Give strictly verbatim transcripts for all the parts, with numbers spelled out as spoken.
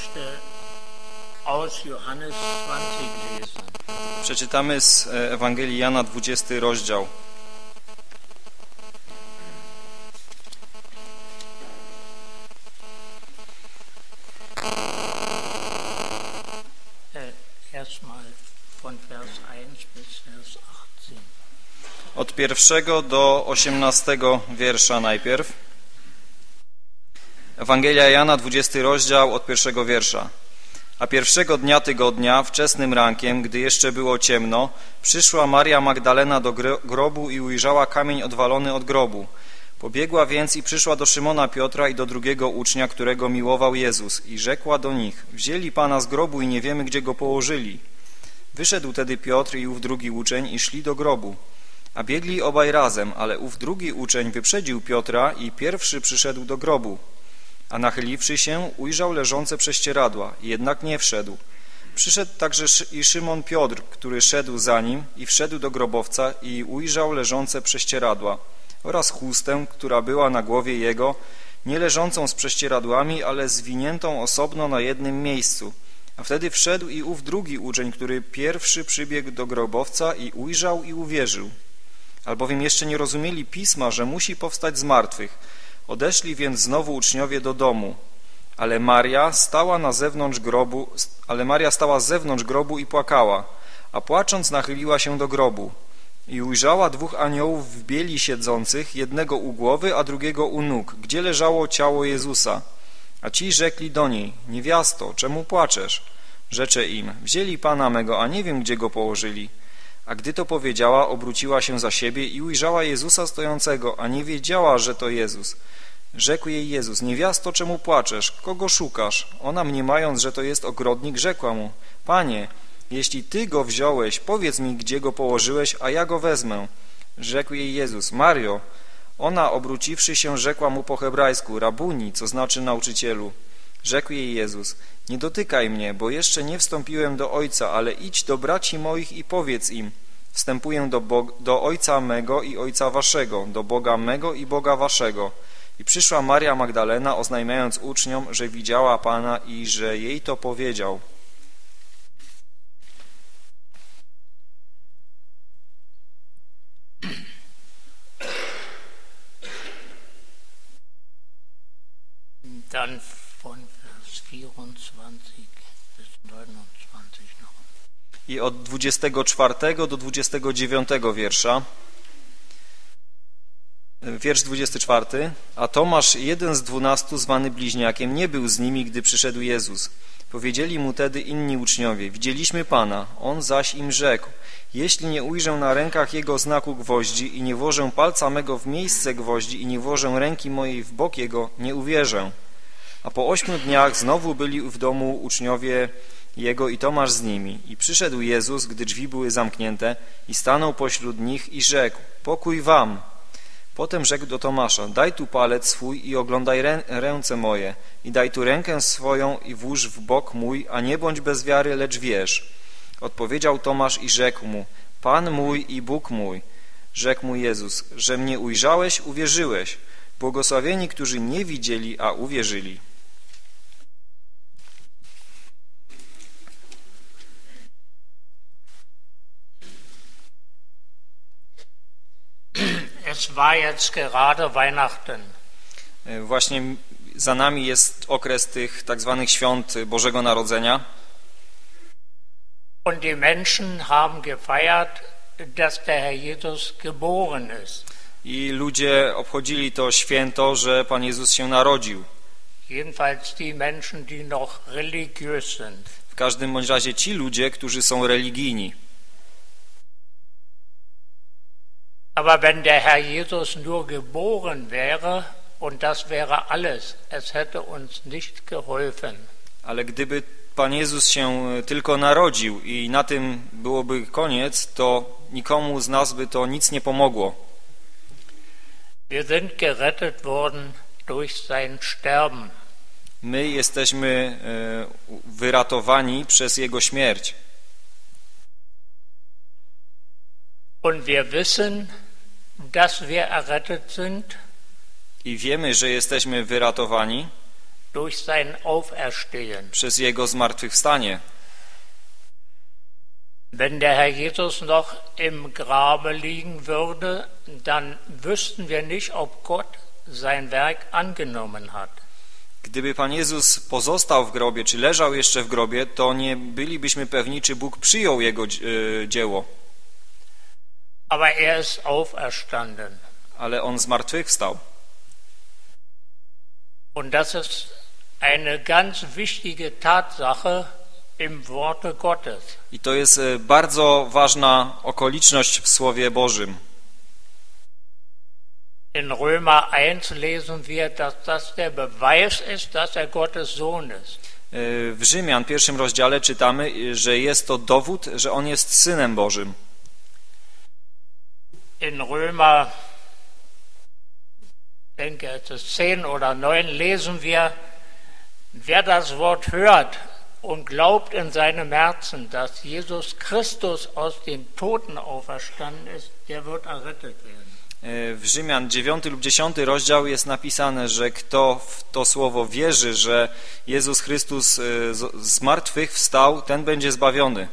möchte aus Johannes zwanzig lesen. Przeczytamy z Ewangelii Jana dwudziesty rozdział. Erstmal von Vers eins bis Vers achtzehn. Od pierwszego do osiemnastego wiersza najpierw. Ewangelia Jana, dwudziesty rozdział, od pierwszego wiersza. A pierwszego dnia tygodnia, wczesnym rankiem, gdy jeszcze było ciemno, przyszła Maria Magdalena do grobu i ujrzała kamień odwalony od grobu. Pobiegła więc i przyszła do Szymona Piotra i do drugiego ucznia, którego miłował Jezus, i rzekła do nich: wzięli Pana z grobu i nie wiemy, gdzie go położyli. Wyszedł tedy Piotr i ów drugi uczeń i szli do grobu. A biegli obaj razem, ale ów drugi uczeń wyprzedził Piotra i pierwszy przyszedł do grobu. A nachyliwszy się, ujrzał leżące prześcieradła, jednak nie wszedł. Przyszedł także i Szymon Piotr, który szedł za nim, i wszedł do grobowca i ujrzał leżące prześcieradła oraz chustę, która była na głowie jego, nie leżącą z prześcieradłami, ale zwiniętą osobno na jednym miejscu. A wtedy wszedł i ów drugi uczeń, który pierwszy przybiegł do grobowca i ujrzał i uwierzył. Albowiem jeszcze nie rozumieli pisma, że musi powstać z martwych. Odeszli więc znowu uczniowie do domu. Ale Maria stała na zewnątrz grobu, ale Maria stała z zewnątrz grobu i płakała, a płacząc nachyliła się do grobu. I ujrzała dwóch aniołów w bieli siedzących, jednego u głowy, a drugiego u nóg, gdzie leżało ciało Jezusa. A ci rzekli do niej: niewiasto, czemu płaczesz? Rzecze im: wzięli Pana mego, a nie wiem, gdzie go położyli. A gdy to powiedziała, obróciła się za siebie i ujrzała Jezusa stojącego, a nie wiedziała, że to Jezus. Rzekł jej Jezus: niewiasto, czemu płaczesz? Kogo szukasz? Ona, mniemając, że to jest ogrodnik, rzekła mu: Panie, jeśli Ty go wziąłeś, powiedz mi, gdzie go położyłeś, a ja go wezmę. Rzekł jej Jezus: Mario. Ona, obróciwszy się, rzekła mu po hebrajsku: Rabuni, co znaczy nauczycielu. Rzekł jej Jezus: nie dotykaj mnie, bo jeszcze nie wstąpiłem do Ojca, ale idź do braci moich i powiedz im: wstępuję do, Bo- do Ojca mego i Ojca waszego, do Boga mego i Boga waszego. I przyszła Maria Magdalena, oznajmiając uczniom, że widziała Pana i że jej to powiedział. Dann von Vers vierundzwanzig bis neunundzwanzig noch. I od dwudziestego czwartego do dwudziestego dziewiątego wiersza. Wiersz dwudziesty czwarty. A Tomasz, jeden z dwunastu, zwany bliźniakiem, nie był z nimi, gdy przyszedł Jezus. Powiedzieli mu tedy inni uczniowie: widzieliśmy Pana. On zaś im rzekł: jeśli nie ujrzę na rękach Jego znaku gwoździ i nie włożę palca mego w miejsce gwoździ i nie włożę ręki mojej w bok Jego, nie uwierzę. A po ośmiu dniach znowu byli w domu uczniowie Jego i Tomasz z nimi. I przyszedł Jezus, gdy drzwi były zamknięte, i stanął pośród nich i rzekł: pokój wam. Potem rzekł do Tomasza: daj tu palec swój i oglądaj rę ręce moje, i daj tu rękę swoją i włóż w bok mój, a nie bądź bez wiary, lecz wierz. Odpowiedział Tomasz i rzekł mu: Pan mój i Bóg mój. Rzekł mu Jezus: że mnie ujrzałeś, uwierzyłeś. Błogosławieni, którzy nie widzieli, a uwierzyli. Es war jetzt gerade Weihnachten. Właśnie za nami jest okres tych tak zwanych świąt Bożego Narodzenia. Und die Menschen haben gefeiert, dass der Herr Jesus geboren ist. I ludzie obchodzili to święto, że Pan Jezus się narodził. Jedenfalls die Menschen, die noch religiös sind. W każdym bądź razie ci ludzie, którzy są religijni. Aber wenn der Herr Jesus nur geboren wäre, und das wäre alles, es hätte uns nicht geholfen. Ale gdyby Pan Jezus się tylko narodził i na tym byłoby koniec, to nikomu z nas by to nic nie pomogło. Wir sind gerettet worden durch sein Sterben. My jesteśmy wyratowani przez Jego śmierć. Und wir wissen, dass wir errettet sind, I wiemy, że jesteśmy wyratowani, durch sein Auferstehen. Przez Jego zmartwychwstanie. Wenn der Herr Jesus noch im Grabe liegen würde, dann wüssten wir nicht, ob Gott sein Werk angenommen hat. Gdyby Pan Jezus pozostał w grobie, czy leżał jeszcze w grobie, to nie bylibyśmy pewni, czy Bóg przyjął Jego dzieło. Aber er ist auferstanden. Ale On zmartwychwstał. Und das ist eine ganz wichtige Tatsache im Worte Gottes. I to jest bardzo ważna okoliczność w Słowie Bożym. In Römer eins lesen wir, dass das der Beweis ist, dass er Gottes Sohn ist. W Rzymian, pierwszym rozdziale czytamy, że jest to dowód, że On jest Synem Bożym. In Römer, denke es ist zehn oder neun, lesen wir, wer das Wort hört und glaubt in seinem Herzen, dass Jesus Christus aus den Toten auferstanden ist, der wird errettet werden. W Rzymian dziewiąty lub dziesiąty rozdział jest napisane, że kto w to słowo wierzy, że Jezus Chrystus z martwych wstał, ten będzie zbawiony.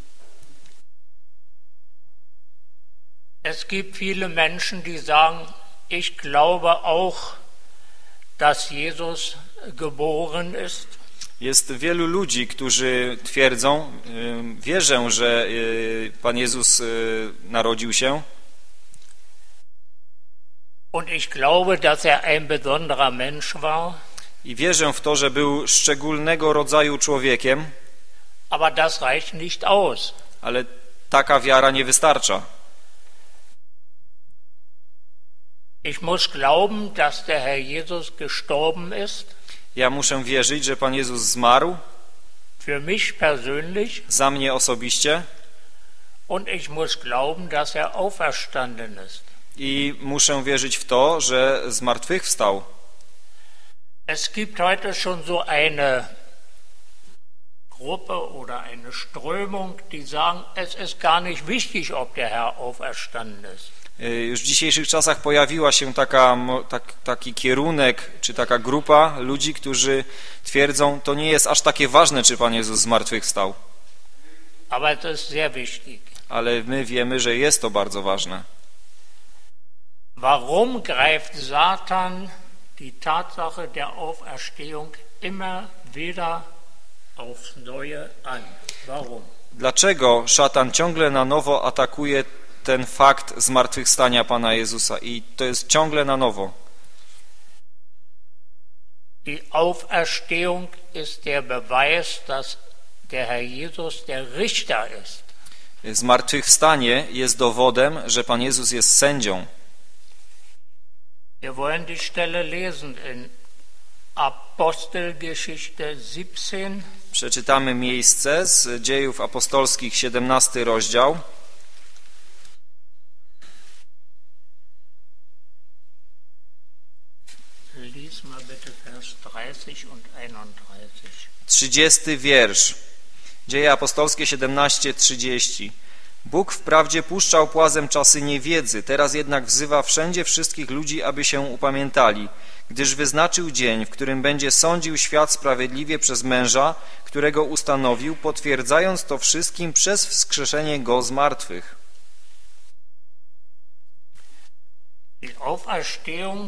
Es gibt viele Menschen, die sagen, ich glaube auch, dass Jesus geboren ist. Jest wielu ludzi, którzy twierdzą, wierzę, że Pan Jezus narodził się. Und ich glaube, dass er ein besonderer Mensch war. I wierzę w to, że był szczególnego rodzaju człowiekiem. Aber das reicht nicht aus. Ale taka wiara nie wystarcza. Ich muss glauben, dass der Herr Jesus gestorben ist. Ja muszę wierzyć, że Pan Jezus zmarł. Für mich persönlich. Za mnie osobiście. Und ich muss glauben, dass er auferstanden ist. I muszę wierzyć w to, że zmartwychwstał. Es gibt heute schon so eine Gruppe oder eine Strömung, die sagen, es ist gar nicht wichtig, ob der Herr auferstanden ist. Już w dzisiejszych czasach pojawiła się taka, tak, taki kierunek, czy taka grupa ludzi, którzy twierdzą, to nie jest aż takie ważne, czy Pan Jezus zmartwychwstał. Aber es ist sehr wichtig. Ale my wiemy, że jest to bardzo ważne. Warum greift Satan die Tatsache der Auferstehung immer wieder aufs Neue an? Warum? Dlaczego szatan ciągle na nowo atakuje ten fakt zmartwychwstania Pana Jezusa i to jest ciągle na nowo? Die Auferstehung ist der Beweis, dass der Herr Jesus der Richter ist. Zmartwychwstanie jest dowodem, że Pan Jezus jest sędzią. Wir wollen die Stelle lesen in Apostelgeschichte siebzehn. Przeczytamy miejsce z Dziejów Apostolskich, siedemnasty rozdział. Lies mal bitte Vers dreißig und einunddreißig. trzydziesty wiersz. Dzieje Apostolskie siedemnaście trzydzieści. Bóg wprawdzie puszczał płazem czasy niewiedzy, teraz jednak wzywa wszędzie wszystkich ludzi, aby się upamiętali, gdyż wyznaczył dzień, w którym będzie sądził świat sprawiedliwie przez męża, którego ustanowił, potwierdzając to wszystkim przez wskrzeszenie go z martwych. Die Auferstehung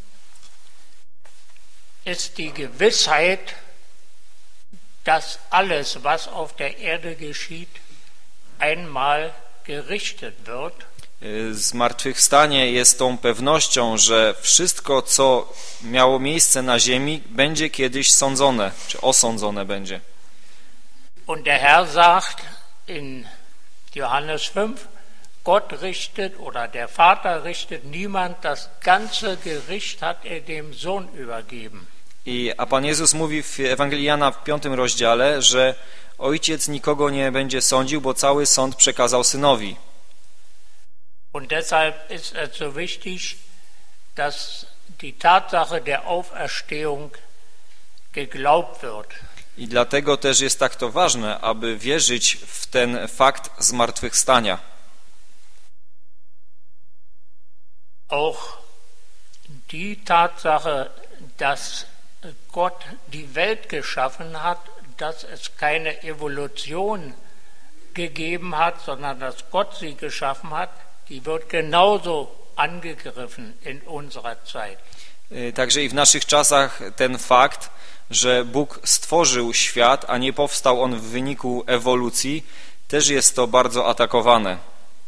ist die Gewissheit, dass alles, was auf der Erde geschieht, einmal gerichtet wird. Zmartwychwstanie jest tą pewnością, że wszystko, co miało miejsce na ziemi, będzie kiedyś sądzone, czy osądzone będzie. Und der Herr sagt in Johannes fünf, Gott richtet oder der Vater richtet niemand, das ganze Gericht hat er dem Sohn übergeben. I, a Pan Jezus mówi w Ewangelii Jana w piątym rozdziale, że Ojciec nikogo nie będzie sądził, bo cały sąd przekazał Synowi. Und deshalb ist es so wichtig, dass die Tatsache der Auferstehung geglaubt wird. I dlatego też jest tak to ważne, aby wierzyć w ten fakt zmartwychwstania. Auch die Tatsache, dass Gott die Welt geschaffen hat, dass es keine Evolution gegeben hat, sondern dass Gott sie geschaffen hat, die wird genauso angegriffen in unserer Zeit. Także i w naszych czasach ten fakt, że Bóg stworzył świat, a nie powstał on w wyniku ewolucji, też jest to bardzo atakowane.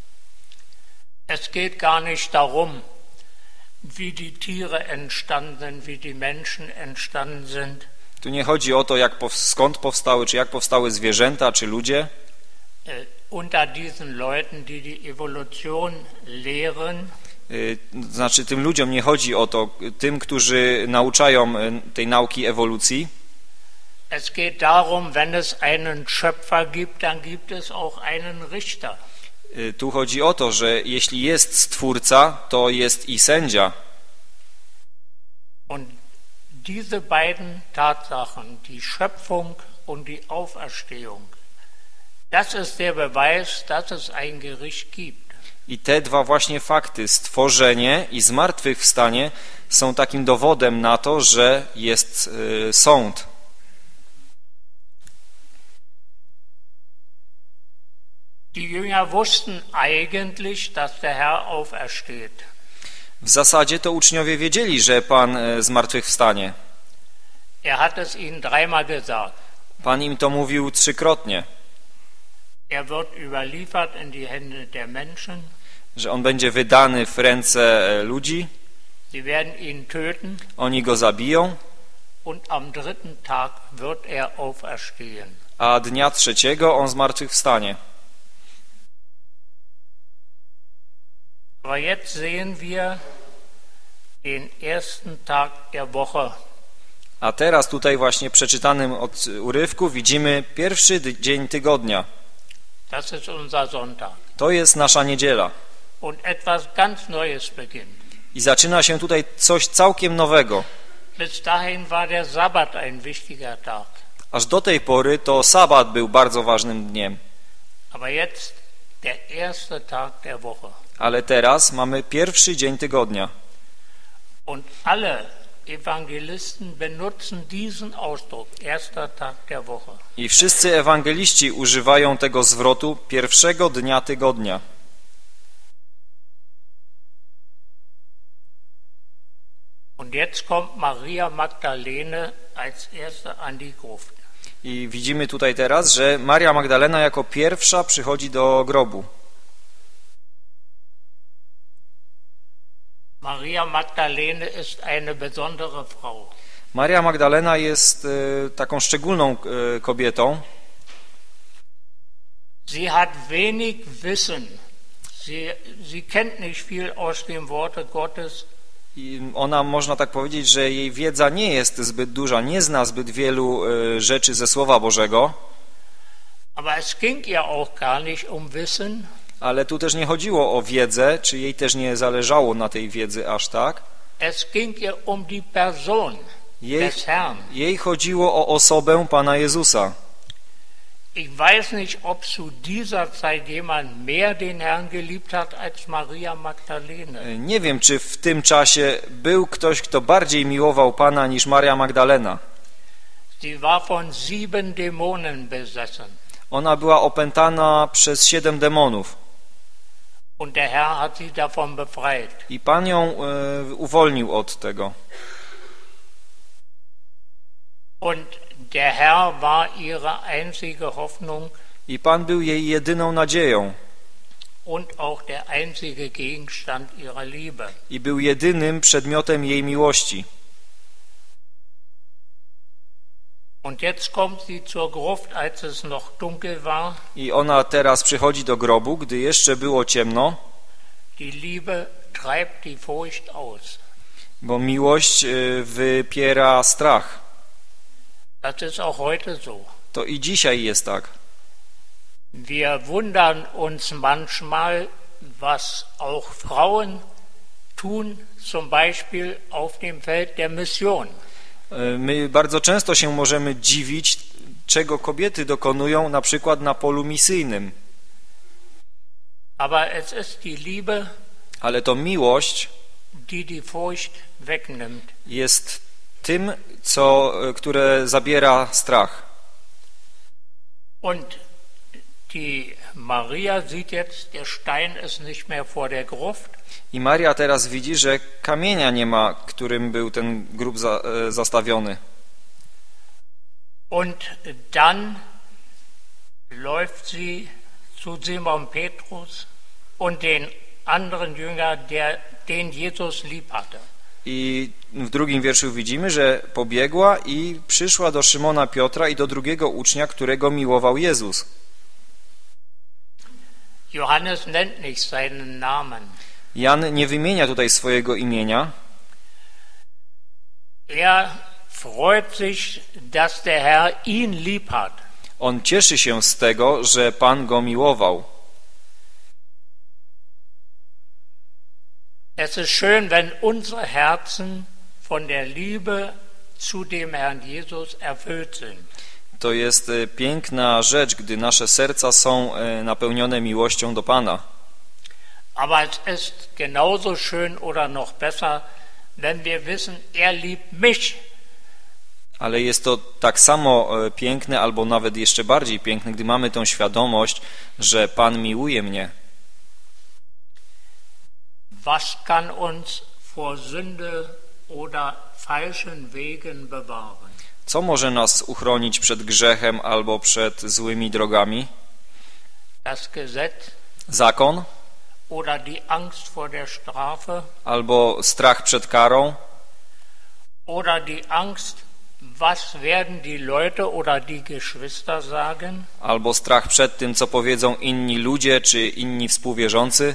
Es geht gar nicht darum, wie die Tiere entstanden sind, wie die Menschen entstanden sind. Tu nie chodzi o to, jak, skąd powstały, czy jak powstały zwierzęta, czy ludzie. Unter diesen Leuten, die die Evolution lehren, znaczy tym ludziom nie chodzi o to, tym, którzy nauczają tej nauki ewolucji. Es geht darum, wenn es einen Schöpfer gibt, dann gibt es auch einen Richter. Tu chodzi o to, że jeśli jest Stwórca, to jest i sędzia. Und diese beiden Tatsachen, die Schöpfung und die Auferstehung, das ist der Beweis, dass es ein Gericht gibt. I te dwa właśnie fakty, stworzenie i zmartwychwstanie, są takim dowodem na to, że jest y, sąd. Die Jünger wussten eigentlich, dass der Herr aufersteht. W zasadzie to uczniowie wiedzieli, że Pan zmartwychwstanie. Er hat es ihnen dreimal gesagt. Pan im to mówił trzykrotnie. Er wird überliefert in die Hände der Menschen. Że on będzie wydany w ręce ludzi. Sie werden ihn töten. Oni go zabiją. Und am dritten Tag wird er auferstehen. A dnia trzeciego on zmartwychwstanie. Aber jetzt sehen wir den ersten Tag der Woche. A teraz tutaj właśnie przeczytanym od urywku widzimy pierwszy dzień tygodnia. Das ist unser Sonntag. To jest nasza niedziela. Und etwas ganz Neues beginnt. I zaczyna się tutaj coś całkiem nowego. Bis dahin war der Sabbat ein wichtiger Tag. Aż do tej pory to sabat był bardzo ważnym dniem. Aber jetzt der erste Tag der Woche. Ale teraz mamy pierwszy dzień tygodnia. Und alle Evangelisten benutzen diesen Ausdruck, erster Tag der Woche. I wszyscy ewangeliści używają tego zwrotu pierwszego dnia tygodnia. Und jetzt kommt Maria Magdalene als erste an die Gruft. I widzimy tutaj teraz, że Maria Magdalena jako pierwsza przychodzi do grobu. Maria Magdalene ist eine besondere Frau. Maria Magdalena jest y, taką szczególną y, kobietą. Sie hat wenig Wissen. Sie, sie kennt nicht viel aus dem Worte Gottes. I ona, można tak powiedzieć, że jej wiedza nie jest zbyt duża, nie zna zbyt wielu y, rzeczy ze Słowa Bożego. Aber es ging ihr auch gar nicht um Wissen. Ale tu też nie chodziło o wiedzę, czy jej też nie zależało na tej wiedzy aż tak. Es ging ihr um die Person Jej, des Herrn. jej chodziło o osobę Pana Jezusa. Ich weiß nicht, ob zu dieser Zeit jemand mehr den Herrn geliebt hat als Maria Magdalene. Nie wiem, czy w tym czasie był ktoś, kto bardziej miłował Pana niż Maria Magdalena. Sie war von sieben Dämonen besessen. Ona była opętana przez siedem demonów. Und der Herr hat sie davon befreit. I Pan ją e, uwolnił od tego. Und der Herr war ihre einzige Hoffnung. I Pan był jej jedyną nadzieją. Und auch der einzige Gegenstand ihrer Liebe. I był jedynym przedmiotem jej miłości. Und jetzt kommt sie zur Gruft, als es noch dunkel war. I ona teraz przychodzi do grobu, gdy jeszcze było ciemno. Die Liebe treibt die Furcht aus. Bo miłość e, wypiera strach. Das ist auch heute so. To i dzisiaj jest tak. Wir wundern uns manchmal, was auch Frauen tun, zum Beispiel auf dem Feld der Mission. My bardzo często się możemy dziwić, czego kobiety dokonują, na przykład na polu misyjnym. Aber es ist die Liebe, ale to miłość die die Furcht wegnimmt. jest tym, co, które zabiera strach. Und die Maria sieht jetzt, der Stein ist nicht mehr vor der Gruft. I Maria teraz widzi, że kamienia nie ma, którym był ten grób za, e, zastawiony. Und dann läuft sie zu Simon Petrus und den anderen Jünger, der, den Jesus lieb hatte. I w drugim wierszu widzimy, że pobiegła i przyszła do Szymona Piotra i do drugiego ucznia, którego miłował Jezus. Johannes nennt nicht seinen Namen. Jan nie wymienia tutaj swojego imienia. Er freut sich, dass der Herr ihn lieb hat. On cieszy się z tego, że Pan go miłował. Es ist schön, wenn unsere Herzen von der Liebe zu dem Herrn Jesus erfüllt sind. To jest piękna rzecz, gdy nasze serca są napełnione miłością do Pana. Aber es ist genauso schön oder noch besser, wenn wir wissen, er liebt mich. Ale jest to tak samo piękne, albo nawet jeszcze bardziej piękne, gdy mamy tą świadomość, że Pan miłuje mnie. Was kann uns vor Sünde oder falschen Wegen bewahren? Co może nas uchronić przed grzechem albo przed złymi drogami? Das Gesetz Zakon? oder die Angst vor der Strafe Albo strach przed karą? oder die Angst, was werden die Leute oder die Geschwister sagen? Albo strach przed tym, co powiedzą inni ludzie czy inni współwierzący?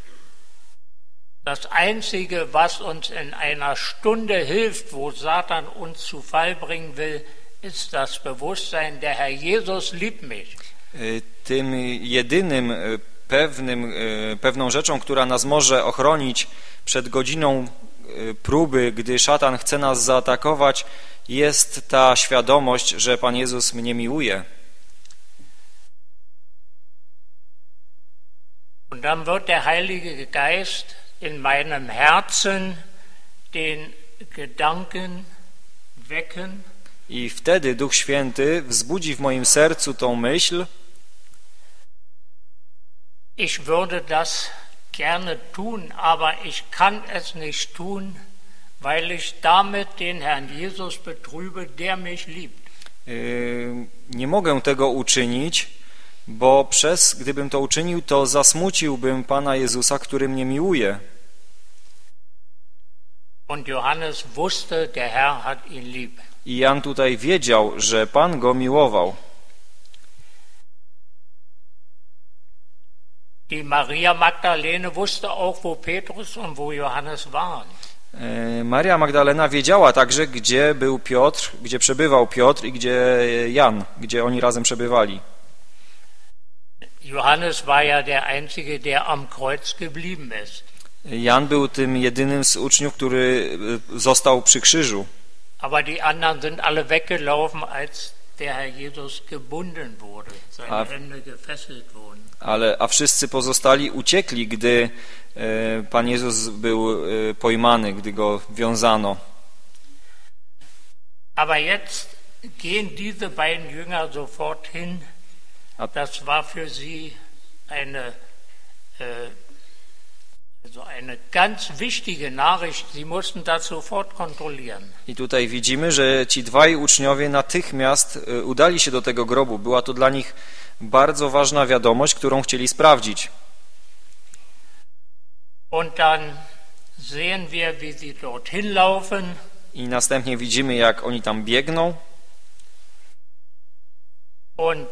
Das Einzige, was uns in einer Stunde hilft, wo Satan uns zu Fall bringen will, ist das Bewusstsein, der Herr Jesus liebt mich. Tym jedynym pewnym, pewną rzeczą, która nas może ochronić przed godziną próby, gdy szatan chce nas zaatakować, jest ta świadomość, że Pan Jezus mnie miłuje. Und dann wird der Heilige Geist in meinem Herzen den Gedanken wecken. I wtedy Duch Święty wzbudzi w moim sercu tą myśl: Ich würde das gerne tun, aber ich kann es nicht tun, weil ich damit den Herrn Jesus betrübe, der mich liebt. Yy, nie mogę tego uczynić, bo przez, gdybym to uczynił, to zasmuciłbym Pana Jezusa, który mnie miłuje. Und Johannes wusste, der Herr hat ihn lieb. I Jan tutaj wiedział, że Pan go miłował. Die Maria Magdalene wusste auch, wo Petrus und wo Johannes waren. Maria Magdalena wiedziała także, gdzie był Piotr, gdzie przebywał Piotr i gdzie Jan, gdzie oni razem przebywali. Johannes war ja der Einzige, der am Kreuz geblieben ist. Jan był tym jedynym z uczniów, który został przy krzyżu. Aber die anderen sind alle weggelaufen, als der Herr Jesus gebunden wurde, seine a, Hände gefesselt wurden. Ale, a wszyscy pozostali uciekli, gdy e, Pan Jezus był e, pojmany, gdy go wiązano. Aber jetzt gehen diese beiden Jünger sofort hin. Das war für sie eine, äh, also eine ganz wichtige Nachricht. Sie mussten das sofort kontrollieren. I tutaj widzimy, że ci dwaj uczniowie natychmiast udali się do tego grobu. Była to dla nich bardzo ważna wiadomość, którą chcieli sprawdzić. Und dann sehen wir, wie sie dorthin laufen. I następnie widzimy, jak oni tam biegną. Und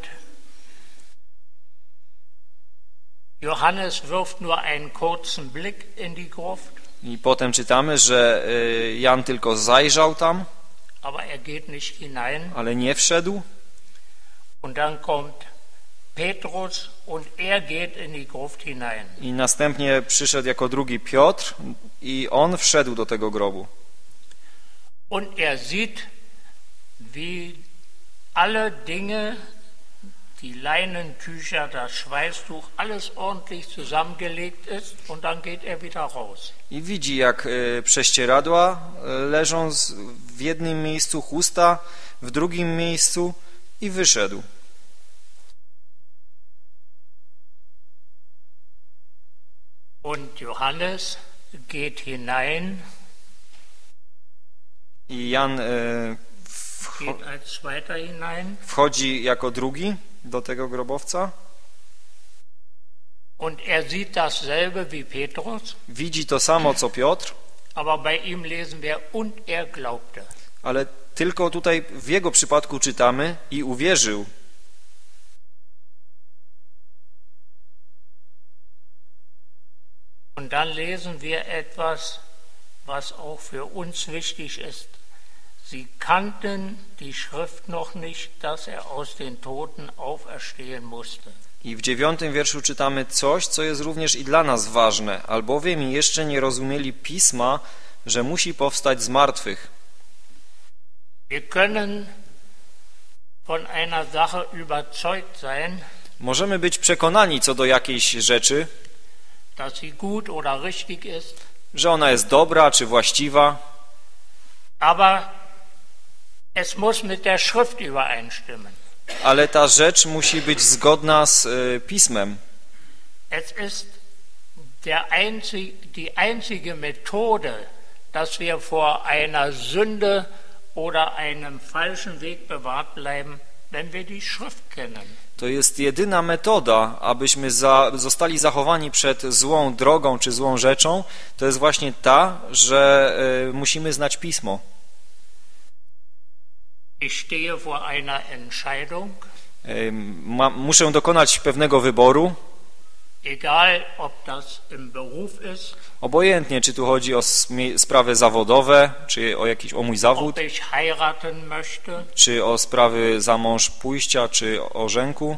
Johannes wirft nur einen kurzen Blick in die Gruft. I potem czytamy, że Jan tylko zajrzał tam, aber er geht nicht hinein. Ale nie wszedł. Und dann kommt Petrus und er geht in die Gruft hinein. I następnie przyszedł jako drugi Piotr i on wszedł do tego grobu. Und er sieht, wie alle Dinge, die Leinentücher, das Schweißtuch, alles ordentlich zusammengelegt ist und dann geht er wieder raus. I widzi, jak y, prześcieradła y, leżą z, w jednym miejscu, chusta w drugim miejscu i wyszedł. Und Johannes geht hinein, I Jan y, wcho geht als Zweiter hinein wchodzi jako drugi do tego grobowca. und er sieht dasselbe wie Petrus, Widzi to samo, co Piotr, aber bei ihm lesen wir, und er glaubte. ale tylko tutaj w jego przypadku czytamy i uwierzył. Und dann lesen wir etwas, was auch für uns wichtig ist. Sie kannten die Schrift noch nicht, dass er aus den Toten auferstehen musste. I w dziewiątym wierszu czytamy coś, co jest również i dla nas ważne, albowiem jeszcze nie rozumieli Pisma, że musi powstać z martwych. Wir können von einer Sache überzeugt sein, Możemy być przekonani co do jakiejś rzeczy, dass sie gut oder richtig ist, że ona jest dobra czy właściwa, aber es muss mit der Schrift übereinstimmen. ale ta rzecz musi być zgodna z y, Pismem. Es ist der einzig, die einzige Methode, dass wir vor einer Sünde oder einem falschen Weg bewahrt bleiben, wenn wir die Schrift kennen. To jest jedyna metoda, abyśmy za, zostali zachowani przed złą drogą czy złą rzeczą, to jest właśnie ta, że y, musimy znać Pismo. Ich stehe vor einer Entscheidung, Y, ma, muszę dokonać pewnego wyboru, egal ob das im Beruf ist, obojętnie czy tu chodzi o smie- sprawy zawodowe, czy o jakiś o mój zawód, ob ich heiraten möchte, czy o sprawy za mąż pójścia, czy o żenku.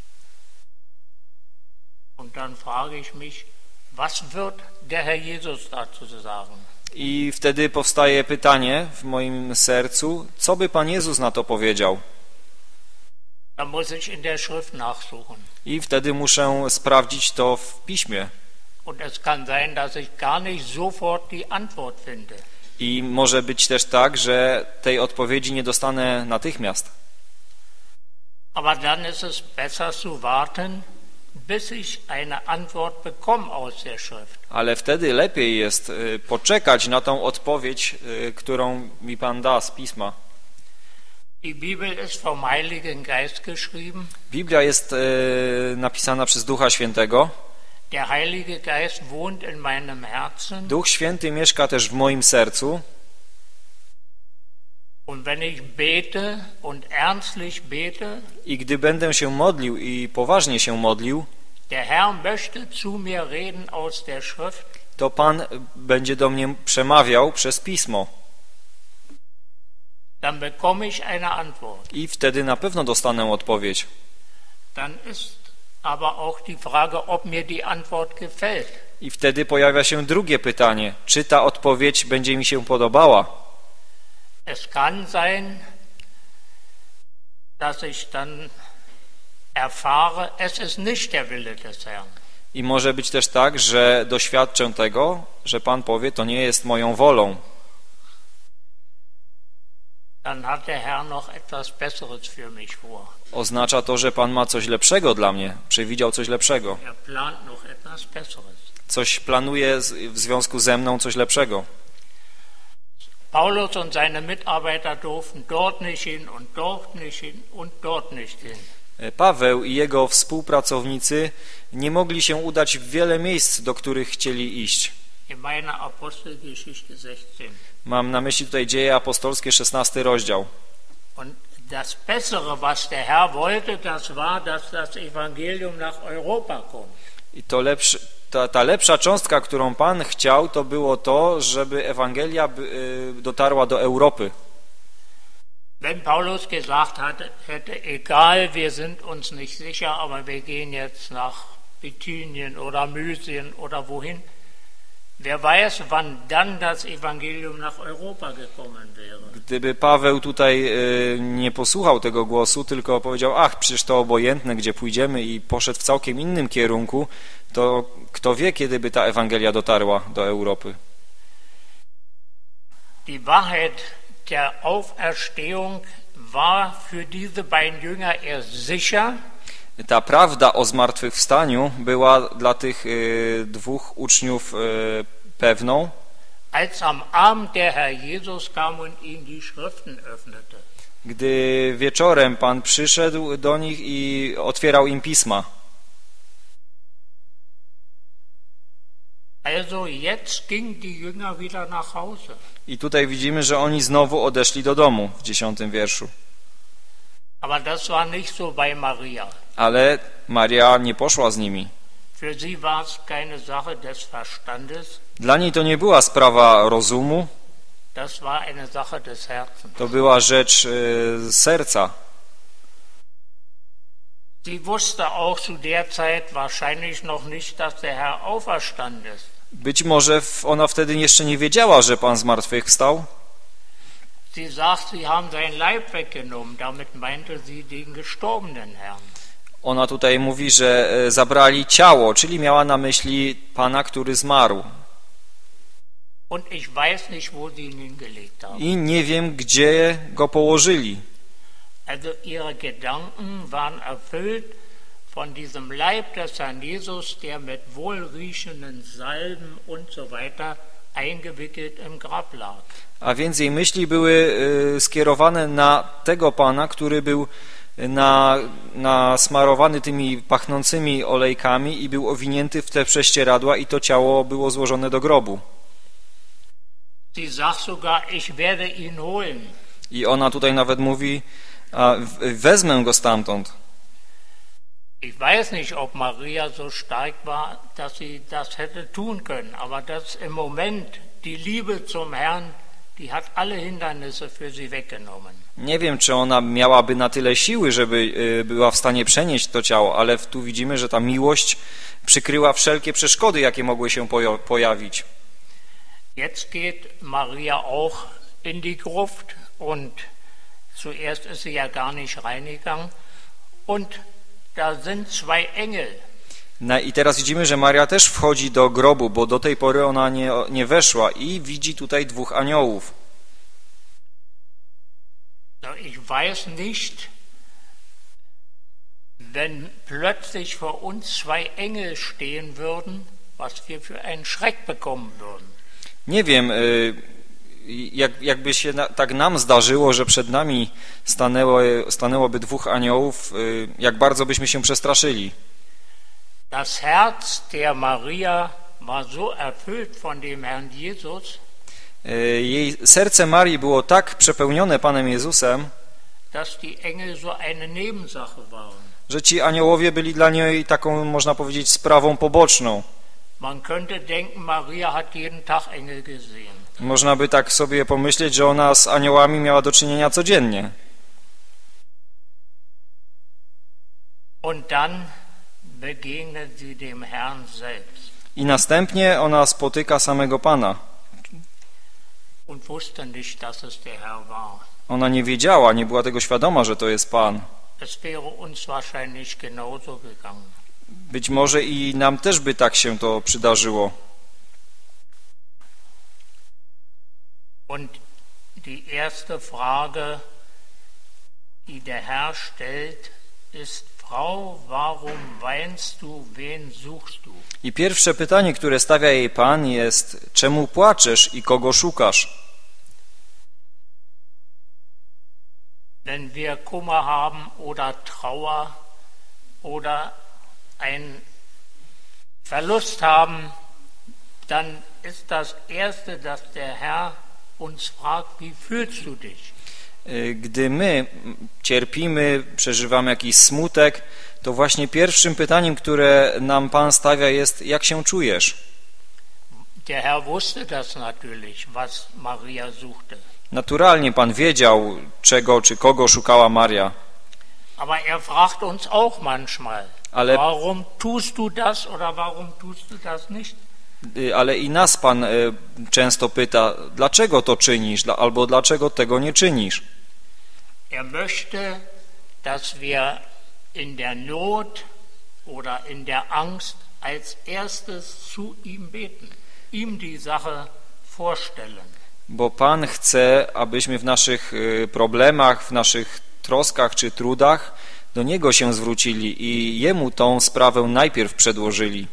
und dann frage ich mich, was wird der Herr Jesus dazu sagen? I wtedy powstaje pytanie w moim sercu, co by Pan Jezus na to powiedział? Da muss ich in der Schrift nachsuchen. I wtedy muszę sprawdzić to w Piśmie. Und es kann sein, dass ich gar nicht sofort die Antwort finde. I może być też tak, że tej odpowiedzi nie dostanę natychmiast. Aber dann ist es besser zu warten, bis ich eine Antwort bekomme aus der Schrift. Ale wtedy lepiej jest y, poczekać na tą odpowiedź, y, którą mi Pan da z Pisma. Die Bibel ist vom Heiligen Geist geschrieben. Biblia jest y, napisana przez Ducha Świętego. Der Heilige Geist wohnt in meinem Herzen. Duch Święty mieszka też w moim sercu. Und wenn ich bete und ernstlich bete, I gdy będę się modlił i poważnie się modlił, der Herr möchte zu mir reden aus der Schrift, to Pan będzie do mnie przemawiał przez Pismo. dann bekomme ich eine Antwort. I wtedy na pewno dostanę odpowiedź. Dann ist aber auch die Frage, ob mir die Antwort gefällt. I wtedy pojawia się drugie pytanie, czy ta odpowiedź będzie mi się podobała. Es kann sein, dass ich dann erfahre, es ist nicht der Wille des Herrn. I może być też tak, że doświadczę tego, że Pan powie, to nie jest moją wolą. Dann hat der Herr noch etwas Besseres für mich vor. Oznacza to, że Pan ma coś lepszego dla mnie, przewidział coś lepszego. Er plant noch etwas Besseres. Coś planuje w związku ze mną, coś lepszego. Paulus und seine Mitarbeiter durften dort nicht hin und dort nicht hin und dort nicht hin. Paweł i jego współpracownicy nie mogli się udać w wiele miejsc, do których chcieli iść. In meiner Apostelgeschichte sechzehn. Mam na myśli tutaj Dzieje Apostolskie, szesnasty rozdział. Und das Bessere, was der Herr wollte, das war, dass das Evangelium nach Europa kommt. I to lepszy, ta, ta lepsza cząstka, którą Pan chciał, to było to, żeby Ewangelia dotarła do Europy. Wenn Paulus gesagt hatte, hätte, egal, wir sind uns nicht sicher, aber wir gehen jetzt nach Bithynien oder Mysien oder wohin, Wer weiß, wann dann das Evangelium nach Europa gekommen wäre. Gdyby Paweł tutaj y, nie posłuchał tego głosu, tylko powiedział, ach, przecież to obojętne, gdzie pójdziemy, i poszedł w całkiem innym kierunku, to kto wie, kiedy by ta Ewangelia dotarła do Europy. Die Wahrheit der Auferstehung war für diese beiden Jünger erst sicher, Ta prawda o zmartwychwstaniu była dla tych y, dwóch uczniów y, pewną, als am Abend der Herr Jesus kam und ihnen die Schriften öffnete. gdy wieczorem Pan przyszedł do nich i otwierał im pisma. Also jetzt ging die Jünger wieder nach Hause. I tutaj widzimy, że oni znowu odeszli do domu w dziesiątym wierszu. Aber das war nicht so bei Maria. Ale Maria nie poszła z nimi. Für sie war es keine Sache des Verstandes, Dla niej to nie była sprawa rozumu, das war eine Sache des Herzens. to była rzecz y, serca. Sie wusste auch zu der Zeit wahrscheinlich noch nicht, dass der Herr auferstanden ist. Być może ona wtedy jeszcze nie wiedziała, że Pan zmartwychwstał. Sie sagt, sie haben seinen Leib weggenommen, damit meinte sie den gestorbenen Herrn. Ona tutaj mówi, że e, zabrali ciało, czyli miała na myśli Pana, który zmarł. Und ich weiß nicht, wo sie ihn hingelegt haben. I nie wiem, gdzie go położyli. Also ihre Gedanken waren erfüllt von diesem Leib des Herrn Jesus, der mit wohlriechenden Salben und so weiter eingewickelt im Grab lag. A więc jej myśli były e, skierowane na tego Pana, który był na, nasmarowany tymi pachnącymi olejkami i był owinięty w te prześcieradła, i to ciało było złożone do grobu. Sie sagt sogar, ich werde ihn holen. I ona tutaj nawet mówi, a, wezmę go stamtąd. Ich weiß nicht, ob Maria so stark war, dass sie das hätte tun können, aber das im Moment, die Liebe zum Herrn, die hat alle Hindernisse für sie weggenommen. Nie wiem, czy ona miałaby na tyle siły, żeby y, była w stanie przenieść to ciało, ale tu widzimy, że ta miłość przykryła wszelkie przeszkody, jakie mogły się pojo- pojawić. Jetzt geht Maria auch in die Gruft und zuerst ist sie ja gar nicht reingegangen und da sind zwei Engel. No i teraz widzimy, że Maria też wchodzi do grobu, bo do tej pory ona nie, nie weszła, i widzi tutaj dwóch aniołów. No, ich weiß nicht, wenn plötzlich vor uns zwei Engel stehen würden, was wir für einen Schreck bekommen würden. Nie wiem, y, jak, jakby się na, tak nam zdarzyło, że przed nami stanęło, stanęłoby dwóch aniołów, y, jak bardzo byśmy się przestraszyli. Das Herz der Maria war so erfüllt von dem Herrn Jesus, Jej serce Marii było tak przepełnione Panem Jezusem, dass die Engel so eine Nebensache waren. że ci aniołowie byli dla niej taką, można powiedzieć, sprawą poboczną. Man könnte denken, Maria hat jeden Tag Engel gesehen. Można by tak sobie pomyśleć, że ona z aniołami miała do czynienia codziennie. Und dann begegnet sie dem Herrn selbst. I następnie ona spotyka samego Pana. Und wusste nicht, dass es der Herr war. Ona nie wiedziała, nie była tego świadoma, że to jest Pan. Es wäre uns wahrscheinlich genauso gegangen. Być może i nam też by tak się to przydarzyło. Und die erste Frage, die der Herr stellt, ist: Frau, warum weinst du, wen suchst du? I pierwsze pytanie, które stawia jej Pan, jest: czemu płaczesz i kogo szukasz? Wenn wir Kummer haben oder Trauer oder einen Verlust haben, dann ist das Erste, dass der Herr uns fragt: wie fühlst du dich? Gdy my cierpimy, przeżywamy jakiś smutek, to właśnie pierwszym pytaniem, które nam Pan stawia, jest: jak się czujesz? Der Herr wusste das natürlich, was Maria suchte. Naturalnie Pan wiedział, czego czy kogo szukała Maria. Aber er fragt uns auch manchmal: Ale, warum tust du das oder warum tust du das nicht? Ale i nas Pan często pyta, dlaczego to czynisz, albo dlaczego tego nie czynisz. Er möchte, dass wir in der Not oder in der Angst als erstes zu ihm beten, ihm die Sache vorstellen. Bo Pan chce, abyśmy w naszych problemach, w naszych troskach czy trudach do Niego się zwrócili i Jemu tą sprawę najpierw przedłożyli.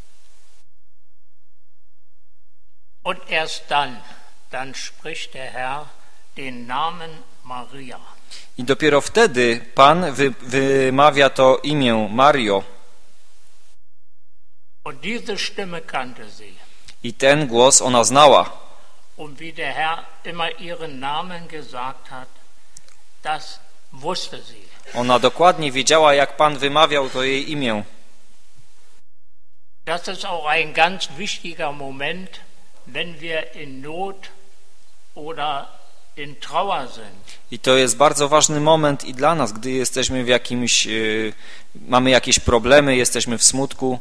Und erst dann, dann spricht der Herr den Namen Maria. I dopiero wtedy Pan wy, wymawia to imię Mario. Und diese Stimme kannte sie. I ten głos ona znała. Und wie der Herr immer ihren Namen gesagt hat, das wusste sie. Ona dokładnie wiedziała, jak Pan wymawiał to jej imię. Das ist auch ein ganz wichtiger Moment, wenn wir in Not oder in Trauer sind. I to jest bardzo ważny moment i dla nas, gdy jesteśmy w jakimś, yy, mamy jakieś problemy, jesteśmy w smutku.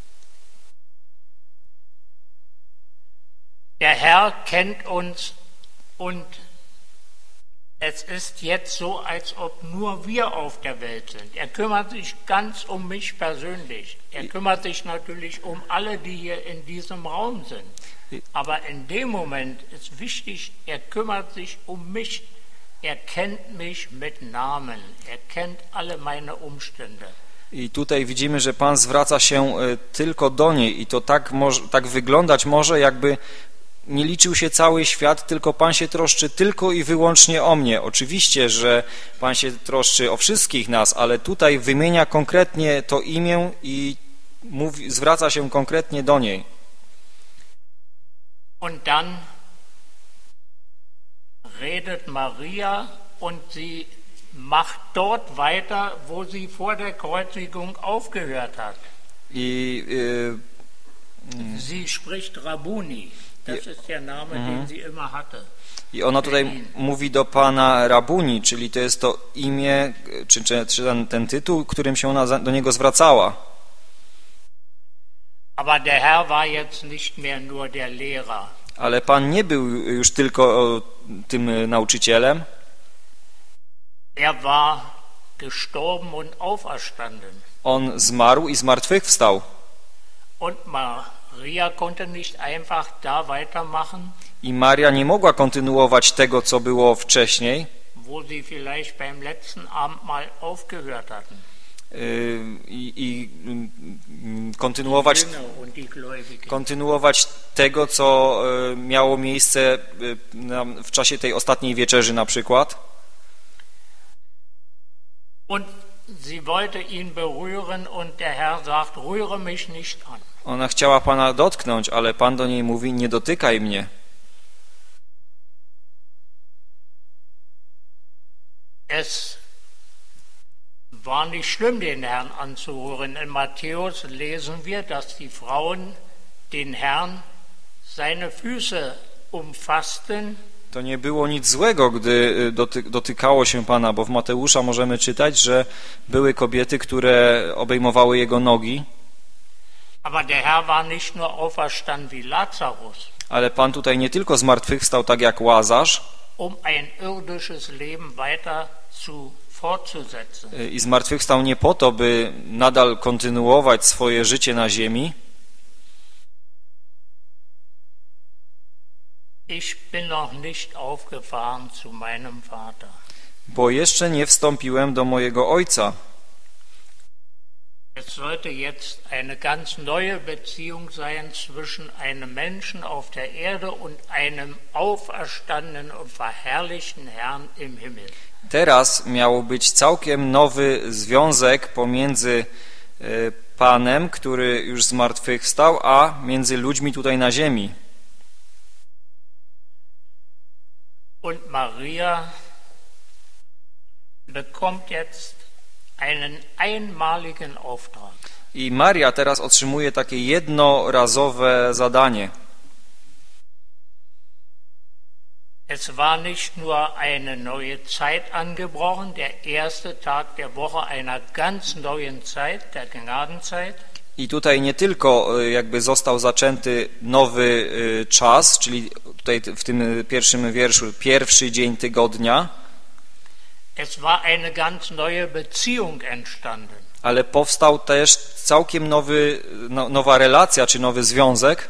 Der Herr kennt uns und es ist jetzt so, als ob nur wir auf der Welt sind. Er kümmert sich ganz um mich persönlich. Er kümmert sich natürlich um alle, die hier in diesem Raum sind. Aber in dem Moment ist wichtig, er kümmert sich um mich. Er kennt mich mit Namen. Er kennt alle meine Umstände. I tutaj widzimy, że Pan zwraca się tylko do niej i to tak, może, tak wyglądać może, jakby nie liczył się cały świat, tylko Pan się troszczy tylko i wyłącznie o mnie. Oczywiście, że Pan się troszczy o wszystkich nas, ale tutaj wymienia konkretnie to imię i mówi, zwraca się konkretnie do niej. Und dann redet Maria und sie macht dort weiter, wo sie vor der Kreuzigung aufgehört hat. I y, sie spricht Rabuni. Das ist der Name, mhm. den sie immer hatte. I ona tutaj mówi do Pana Rabuni, czyli to jest to imię, czy, czy, czy ten, ten tytuł, którym się ona do niego zwracała. Aber der Herr war jetzt nicht mehr nur der Lehrer. Ale Pan nie był już tylko tym nauczycielem. Er war gestorben und auferstanden. On zmarł i zmartwychwstał. Und Maria konnte nicht einfach da weitermachen. I Maria nie mogła kontynuować tego, co było wcześniej. Wo sie vielleicht beim letzten Abendmahl aufgehört hatten. I, i kontynuować, kontynuować tego, co miało miejsce w czasie tej ostatniej wieczerzy na przykład. Und sie wollte ihn berühren und der Herr sagt, rühre mich nicht an. Ona chciała Pana dotknąć, ale Pan do niej mówi, nie dotykaj mnie. Es war nicht schlimm, den Herrn anzuhören. In Matthäus lesen wir, dass die Frauen den Herrn seine Füße umfassten. To nie było nic złego, gdy doty dotykało się Pana, bo w Mateusza możemy czytać, że były kobiety, które obejmowały Jego nogi. Aber der Herr war nicht nur auferstanden wie Lazarus. Ale Pan tutaj nie tylko zmartwychwstał tak jak Łazarz, um ein irdisches Leben weiter zu fortzusetzen. I zmartwychwstał nie po to, by nadal kontynuować swoje życie na ziemi. Ich bin noch nicht aufgefahren zu meinem Vater. Bo jeszcze nie wstąpiłem do mojego Ojca. Es sollte jetzt eine ganz neue Beziehung sein zwischen einem Menschen auf der Erde und einem auferstandenen und verherrlichten Herrn im Himmel. Teraz miał być całkiem nowy związek pomiędzy Panem, który już zmartwychwstał, a między ludźmi tutaj na ziemi. Und Maria bekommt jetzt einen einmaligen Auftrag. I Maria teraz otrzymuje takie jednorazowe zadanie. Es war nicht nur eine neue Zeit angebrochen, der erste Tag der Woche einer ganz neuen Zeit, der Gnadenzeit. I tutaj nie tylko jakby został zaczęty nowy czas, czyli tutaj w tym pierwszym wierszu pierwszy dzień tygodnia, es war eine ganz neue Beziehung entstanden. Ale powstał też całkiem nowy, no, nowa relacja czy nowy związek.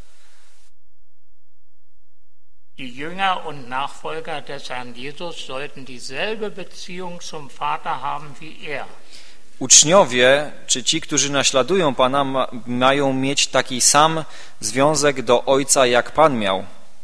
Die Jünger und Nachfolger des Herrn Jesus sollten dieselbe Beziehung zum Vater haben wie er. Uczniowie, czy ci, którzy naśladują Pana, ma, mają mieć taki sam związek do Ojca, jak Pan miał.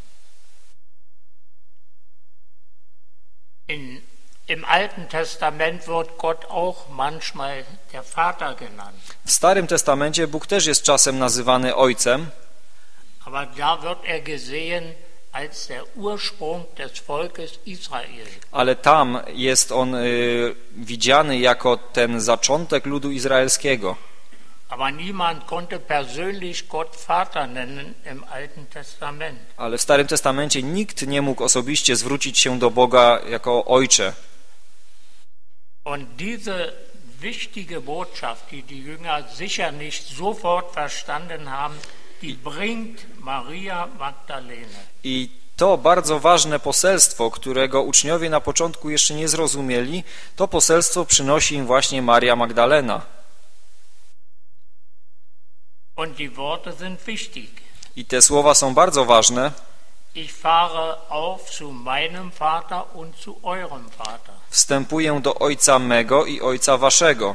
In, Im Alten Testament wird Gott auch manchmal der Vater genannt. W Starym Testamencie Bóg też jest czasem nazywany Ojcem, aber da wird er gesehen als der Ursprung des Volkes Israel. Ale tam jest on y, widziany jako ten zaczątek ludu izraelskiego. Aber niemand konnte persönlich Gott Vater nennen im Alten Testament. Ale w Starym Testamencie nikt nie mógł osobiście zwrócić się do Boga jako Ojcze. Und diese wichtige Botschaft, die die Jünger sicher nicht sofort verstanden haben, die bringt Maria Magdalene. I to bardzo ważne poselstwo, którego uczniowie na początku jeszcze nie zrozumieli, to poselstwo przynosi im właśnie Maria Magdalena. Und die Worte sind wichtig. I te słowa są bardzo ważne. Ich fahre auf zu meinem Vater und zu eurem Vater. Wstępuję do Ojca mego i Ojca waszego.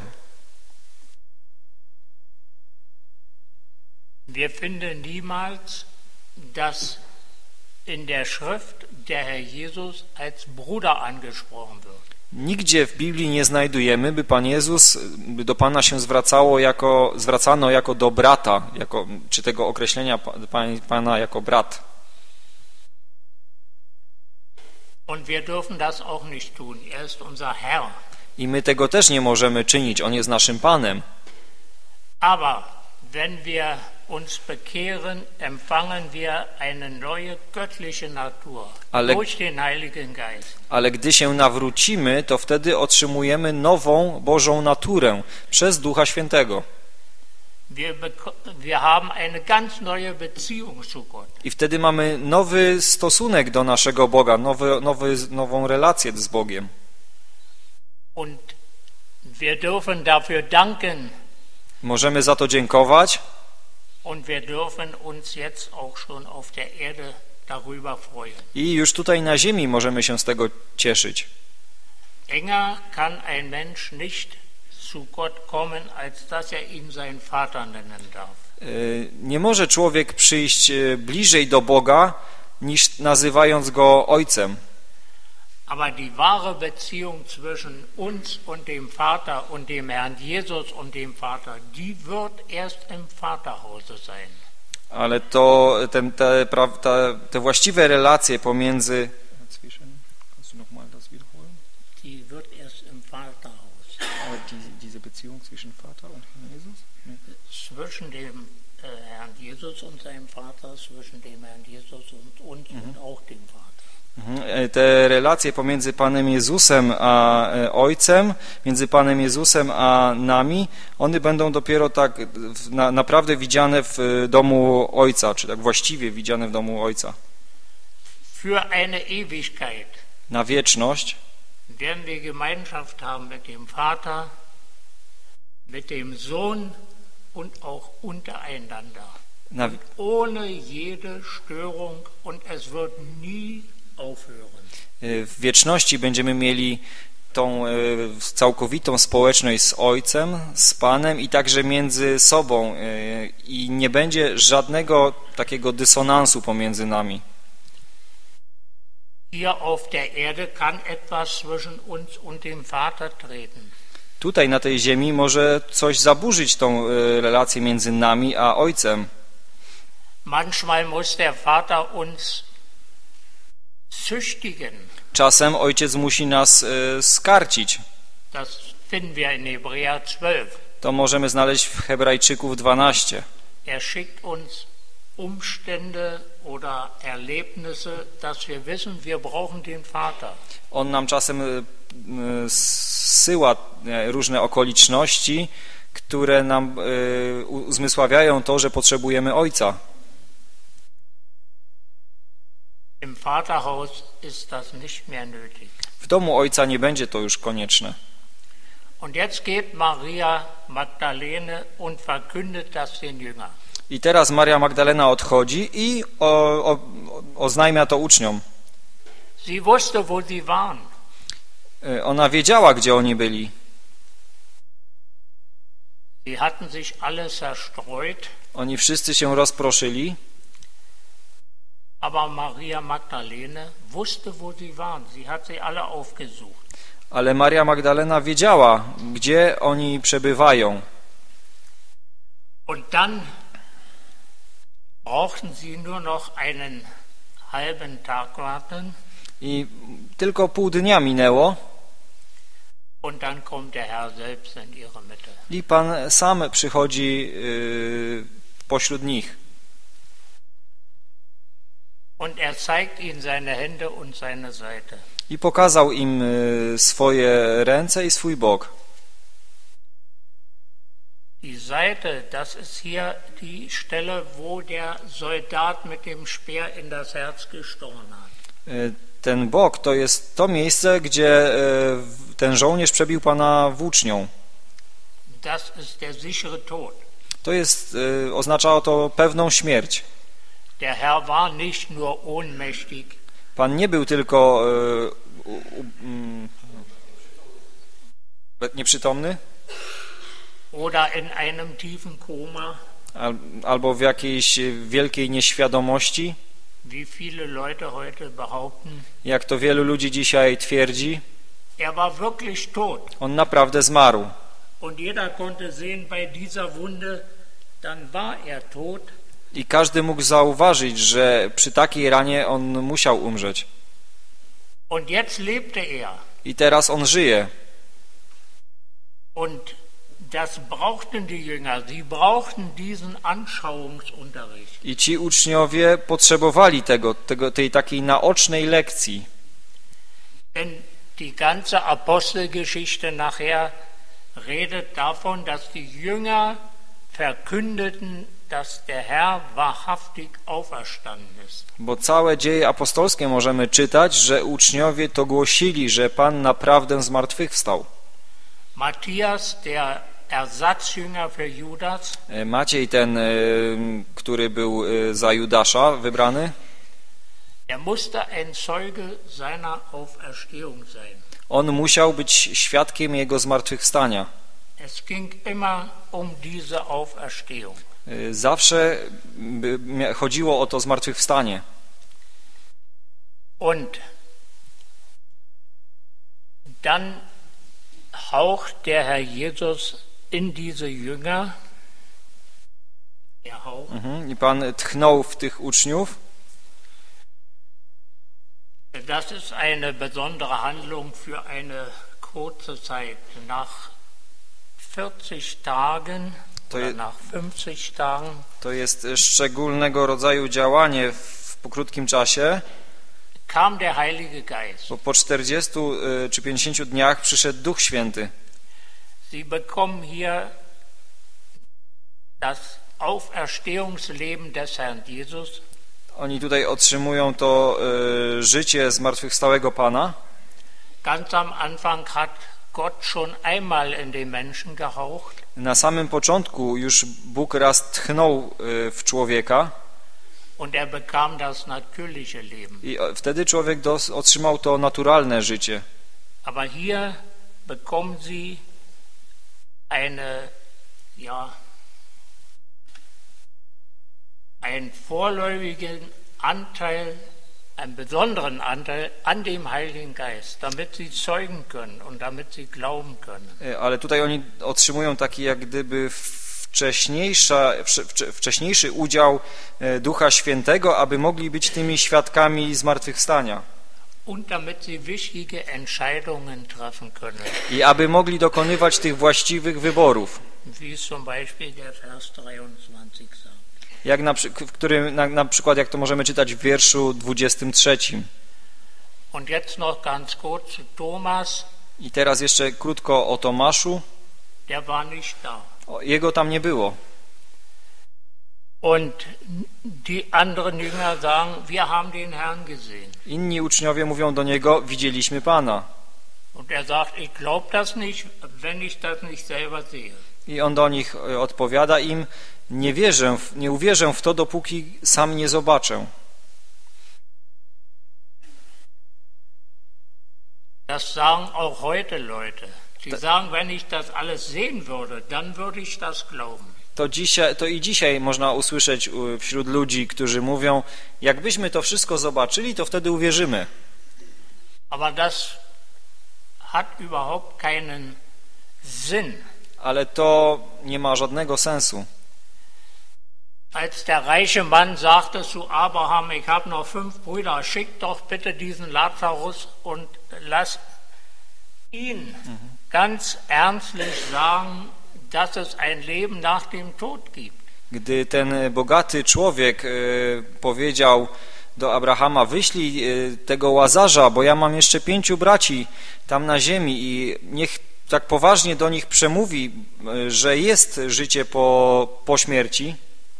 Wir finden niemals, dass in der Schrift der Herr Jesus als Bruder angesprochen wird. Nigdzie w Biblii nie znajdujemy, by Pan Jezus, by do Pana się zwracało jako, zwracano jako do brata, jako, czy tego określenia Pana jako brat. Und wir dürfen das auch nicht tun. Er ist unser Herr. I my tego też nie możemy czynić. On jest naszym Panem. Aber wenn wir uns bekehren, empfangen wir eine neue göttliche Natur ale, durch den Heiligen Geist. Ale gdy się nawrócimy, to wtedy otrzymujemy nową Bożą naturę przez Ducha Świętego. Wir, wir haben eine ganz neue Beziehung zu Gott. I wtedy mamy nowy stosunek do naszego Boga, nowy, nowy, nową relację z Bogiem. Und wir dürfen dafür danken. Możemy za to dziękować. Und wir dürfen uns jetzt auch schon auf der Erde darüber freuen. I już tutaj na ziemi możemy się z tego cieszyć. Enger kann ein Mensch nicht zu Gott kommen, als dass er ihn sein Vater nennen darf. Nie może człowiek przyjść bliżej do Boga, niż nazywając Go Ojcem. Aber die wahre Beziehung zwischen uns und dem Vater und dem Herrn Jesus und dem Vater, die wird erst im Vaterhause sein. Ale to te, te, te, te właściwe relacje pomiędzy Die wird erst im Vaterhaus. diese, diese Beziehung zwischen Vater und Jesus? Nee. Zwischen dem äh, Herrn Jesus und seinem Vater, zwischen dem Herrn Jesus und uns mhm. und auch dem Vater. Te relacje pomiędzy Panem Jezusem a Ojcem, między Panem Jezusem a nami, one będą dopiero tak na, naprawdę widziane w domu Ojca, czy tak właściwie widziane w domu Ojca. Für eine Ewigkeit na wieczność werden wir Gemeinschaft haben mit dem Vater, mit dem Sohn und auch untereinander. Na... Ohne jede Störung und es wird nie w wieczności będziemy mieli tą całkowitą społeczność z Ojcem, z Panem i także między sobą i nie będzie żadnego takiego dysonansu pomiędzy nami. Hier auf der Erde kann etwas zwischen uns und dem Vater treten. Tutaj na tej ziemi może coś zaburzyć tą relację między nami a Ojcem. Manchmal muss der Vater uns züchtigen. Czasem Ojciec musi nas y, skarcić. Das finden wir in Hebräer zwölf. To możemy znaleźć w Hebrajczyków dwanaście. Er schickt uns Umstände oder Erlebnisse, dass wir wissen, wir brauchen den Vater. On nam czasem y, y, zsyła różne okoliczności, które nam y, uzmysławiają to, że potrzebujemy Ojca. Im Vaterhaus ist das nicht mehr nötig. W domu Ojca nie będzie to już konieczne. Und jetzt geht Maria Magdalene und verkündet das den Jüngern. I teraz Maria Magdalena odchodzi i o, o, oznajmia to uczniom. Sie wusste, wo sie waren. Ona wiedziała, gdzie oni byli. Sie hatten sich alle zerstreut. Oni wszyscy się rozproszyli. Aber Maria Magdalene wusste, wo sie waren. Sie hat sie alle aufgesucht. Ale Maria Magdalena wiedziała, gdzie oni przebywają. Und dann brauchten sie nur noch einen halben Tag warten. I tylko pół dnia minęło. Und dann kommt der Herr selbst in ihre Mitte. I Pan sam przychodzi yy, pośród nich. Und er zeigt ihnen seine Hände und seine Seite. I pokazał im yy, swoje ręce i swój bok. Die Seite, das ist hier die Stelle, wo der Soldat mit dem Speer in das Herz gestochen hat. Yy, ten bok to jest to miejsce, gdzie yy, ten żołnierz przebił Pana włócznią. Das ist der sichere Tod. To jest, yy, oznaczało to pewną śmierć. Der Herr war nicht nur ohnmächtig. Pan nie był tylko yy, yy, nieprzytomny, Oder in einem tiefen Koma. al, albo w jakiejś wielkiej nieświadomości, Wie viele Leute heute behaupten. jak to wielu ludzi dzisiaj twierdzi. Er war wirklich tot. On naprawdę zmarł. Und jeder konnte sehen, bei dieser Wunde, dann war er tot. I każdy mógł zauważyć, że przy takiej ranie on musiał umrzeć. Und jetzt lebte er. I teraz on żyje. Und das brauchten die Jünger. Sie brauchten diesen Anschauungsunterricht. I ci uczniowie potrzebowali tego, tego, tej takiej naocznej lekcji. Denn die ganze Apostelgeschichte nachher redet davon, dass die Jünger verkündeten, dass der Herr wahrhaftig auferstanden ist. Bo całe dzieje apostolskie możemy czytać, że uczniowie to głosili, że Pan naprawdę zmartwychwstał. Matthias, der Ersatzjünger für Judas, Maciej, ten, który był za Judasza wybrany, er musste ein Zeuge seiner Auferstehung sein. on musiał być świadkiem jego zmartwychwstania. Es ging immer um diese Auferstehung. Zawsze chodziło o to zmartwychwstanie. Und dann haucht der Herr Jesus in diese Jünger. Er haucht. Mhm. I Pan tchnął w tych uczniów. Das ist eine besondere Handlung für eine kurze Zeit. Nach vierzig Tagen To oder je, nach fünfzig Tagen to jest szczególnego rodzaju działanie w po krótkim czasie. kam der Heilige Geist. Bo po czterdziestu czy pięćdziesięciu dniach przyszedł Duch Święty. Sie bekommen hier das Auferstehungsleben des Herrn Jesus. Oni tutaj otrzymują to y, życie zmartwychwstałego Pana. Ganz am Anfang hat Gott schon einmal in den Menschen gehaucht. Na samym początku już Bóg raz tchnął y, w człowieka. Und er bekam das natürliche Leben. I wtedy człowiek dos, otrzymał to naturalne życie. Aber hier bekommen sie eine, ja, einen vorläufigen Anteil, einen besonderen Anteil an dem Heiligen Geist, damit sie zeugen können und damit sie glauben können. Ale tutaj oni otrzymują taki jak gdyby wcześniejsza, wcześniejszy udział Ducha Świętego, aby mogli być tymi świadkami zmartwychwstania. Und damit sie wichtige Entscheidungen treffen können. I aby mogli dokonywać tych właściwych wyborów. Wie zum Beispiel der Vers dreiundzwanzig sagt. Jak na, w którym, na, na przykład jak to możemy czytać w wierszu dwudziestym trzecim. Und jetzt noch ganz kurz zu Thomas. I teraz jeszcze krótko o Tomaszu. Der war nicht da. Jego tam nie było. Und die anderen Jünger sagen, wir haben den Herrn gesehen. Inni uczniowie mówią do niego, widzieliśmy Pana. Und er sagt, ich glaube das nicht, wenn ich das nicht selber sehe. I on do nich odpowiada im, nie wierzę, nie uwierzę w to, dopóki sam nie zobaczę. Das sagen auch heute Leute. Sie sagen, wenn ich das alles sehen würde, dann würde ich das glauben. To, dzisiaj, to i dzisiaj można usłyszeć wśród ludzi, którzy mówią, jakbyśmy to wszystko zobaczyli, to wtedy uwierzymy. Aber das hat überhaupt keinen Sinn. Ale to nie ma żadnego sensu. Als der reiche Mann sagte zu Abraham, ich habe noch fünf Brüder, schick doch bitte diesen Lazarus und lass ihn mhm. ganz ernstlich sagen, dass es ein Leben nach dem Tod gibt. Gdy ten bogaty człowiek y, powiedział do Abrahama, wyślij y, tego Łazarza, bo ja mam jeszcze pięciu braci tam na ziemi i niech tak poważnie do nich przemówi, y, że jest życie po, po śmierci.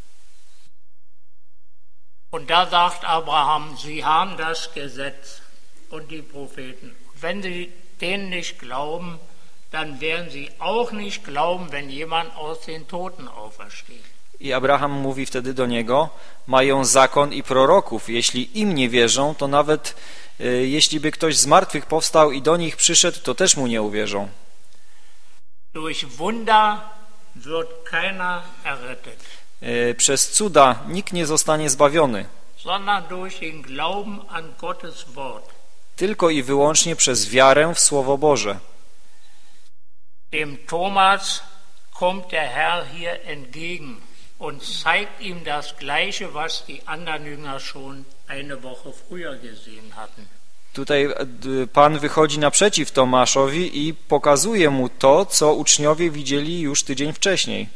Und da sagt Abraham, sie haben das Gesetz und die Propheten. Wenn sie denen nicht glauben, dann werden sie auch nicht glauben, wenn jemand aus den Toten aufersteht. I Abraham mówi wtedy do niego, mają zakon i proroków. Jeśli im nie wierzą, to nawet y, jeśli by ktoś z martwych powstał i do nich przyszedł, to też mu nie uwierzą. Durch Wunder wird keiner errettet. Y, przez cuda nikt nie zostanie zbawiony. Sondern durch den Glauben an Gottes Wort. Tylko i wyłącznie przez wiarę w Słowo Boże. Dem Thomas kommt der Herr hier entgegen und zeigt ihm das Gleiche, was die anderen Jünger schon eine Woche früher gesehen hatten. Tutaj Pan wychodzi naprzeciw Tomaszowi i pokazuje mu to, co uczniowie widzieli już tydzień wcześniej.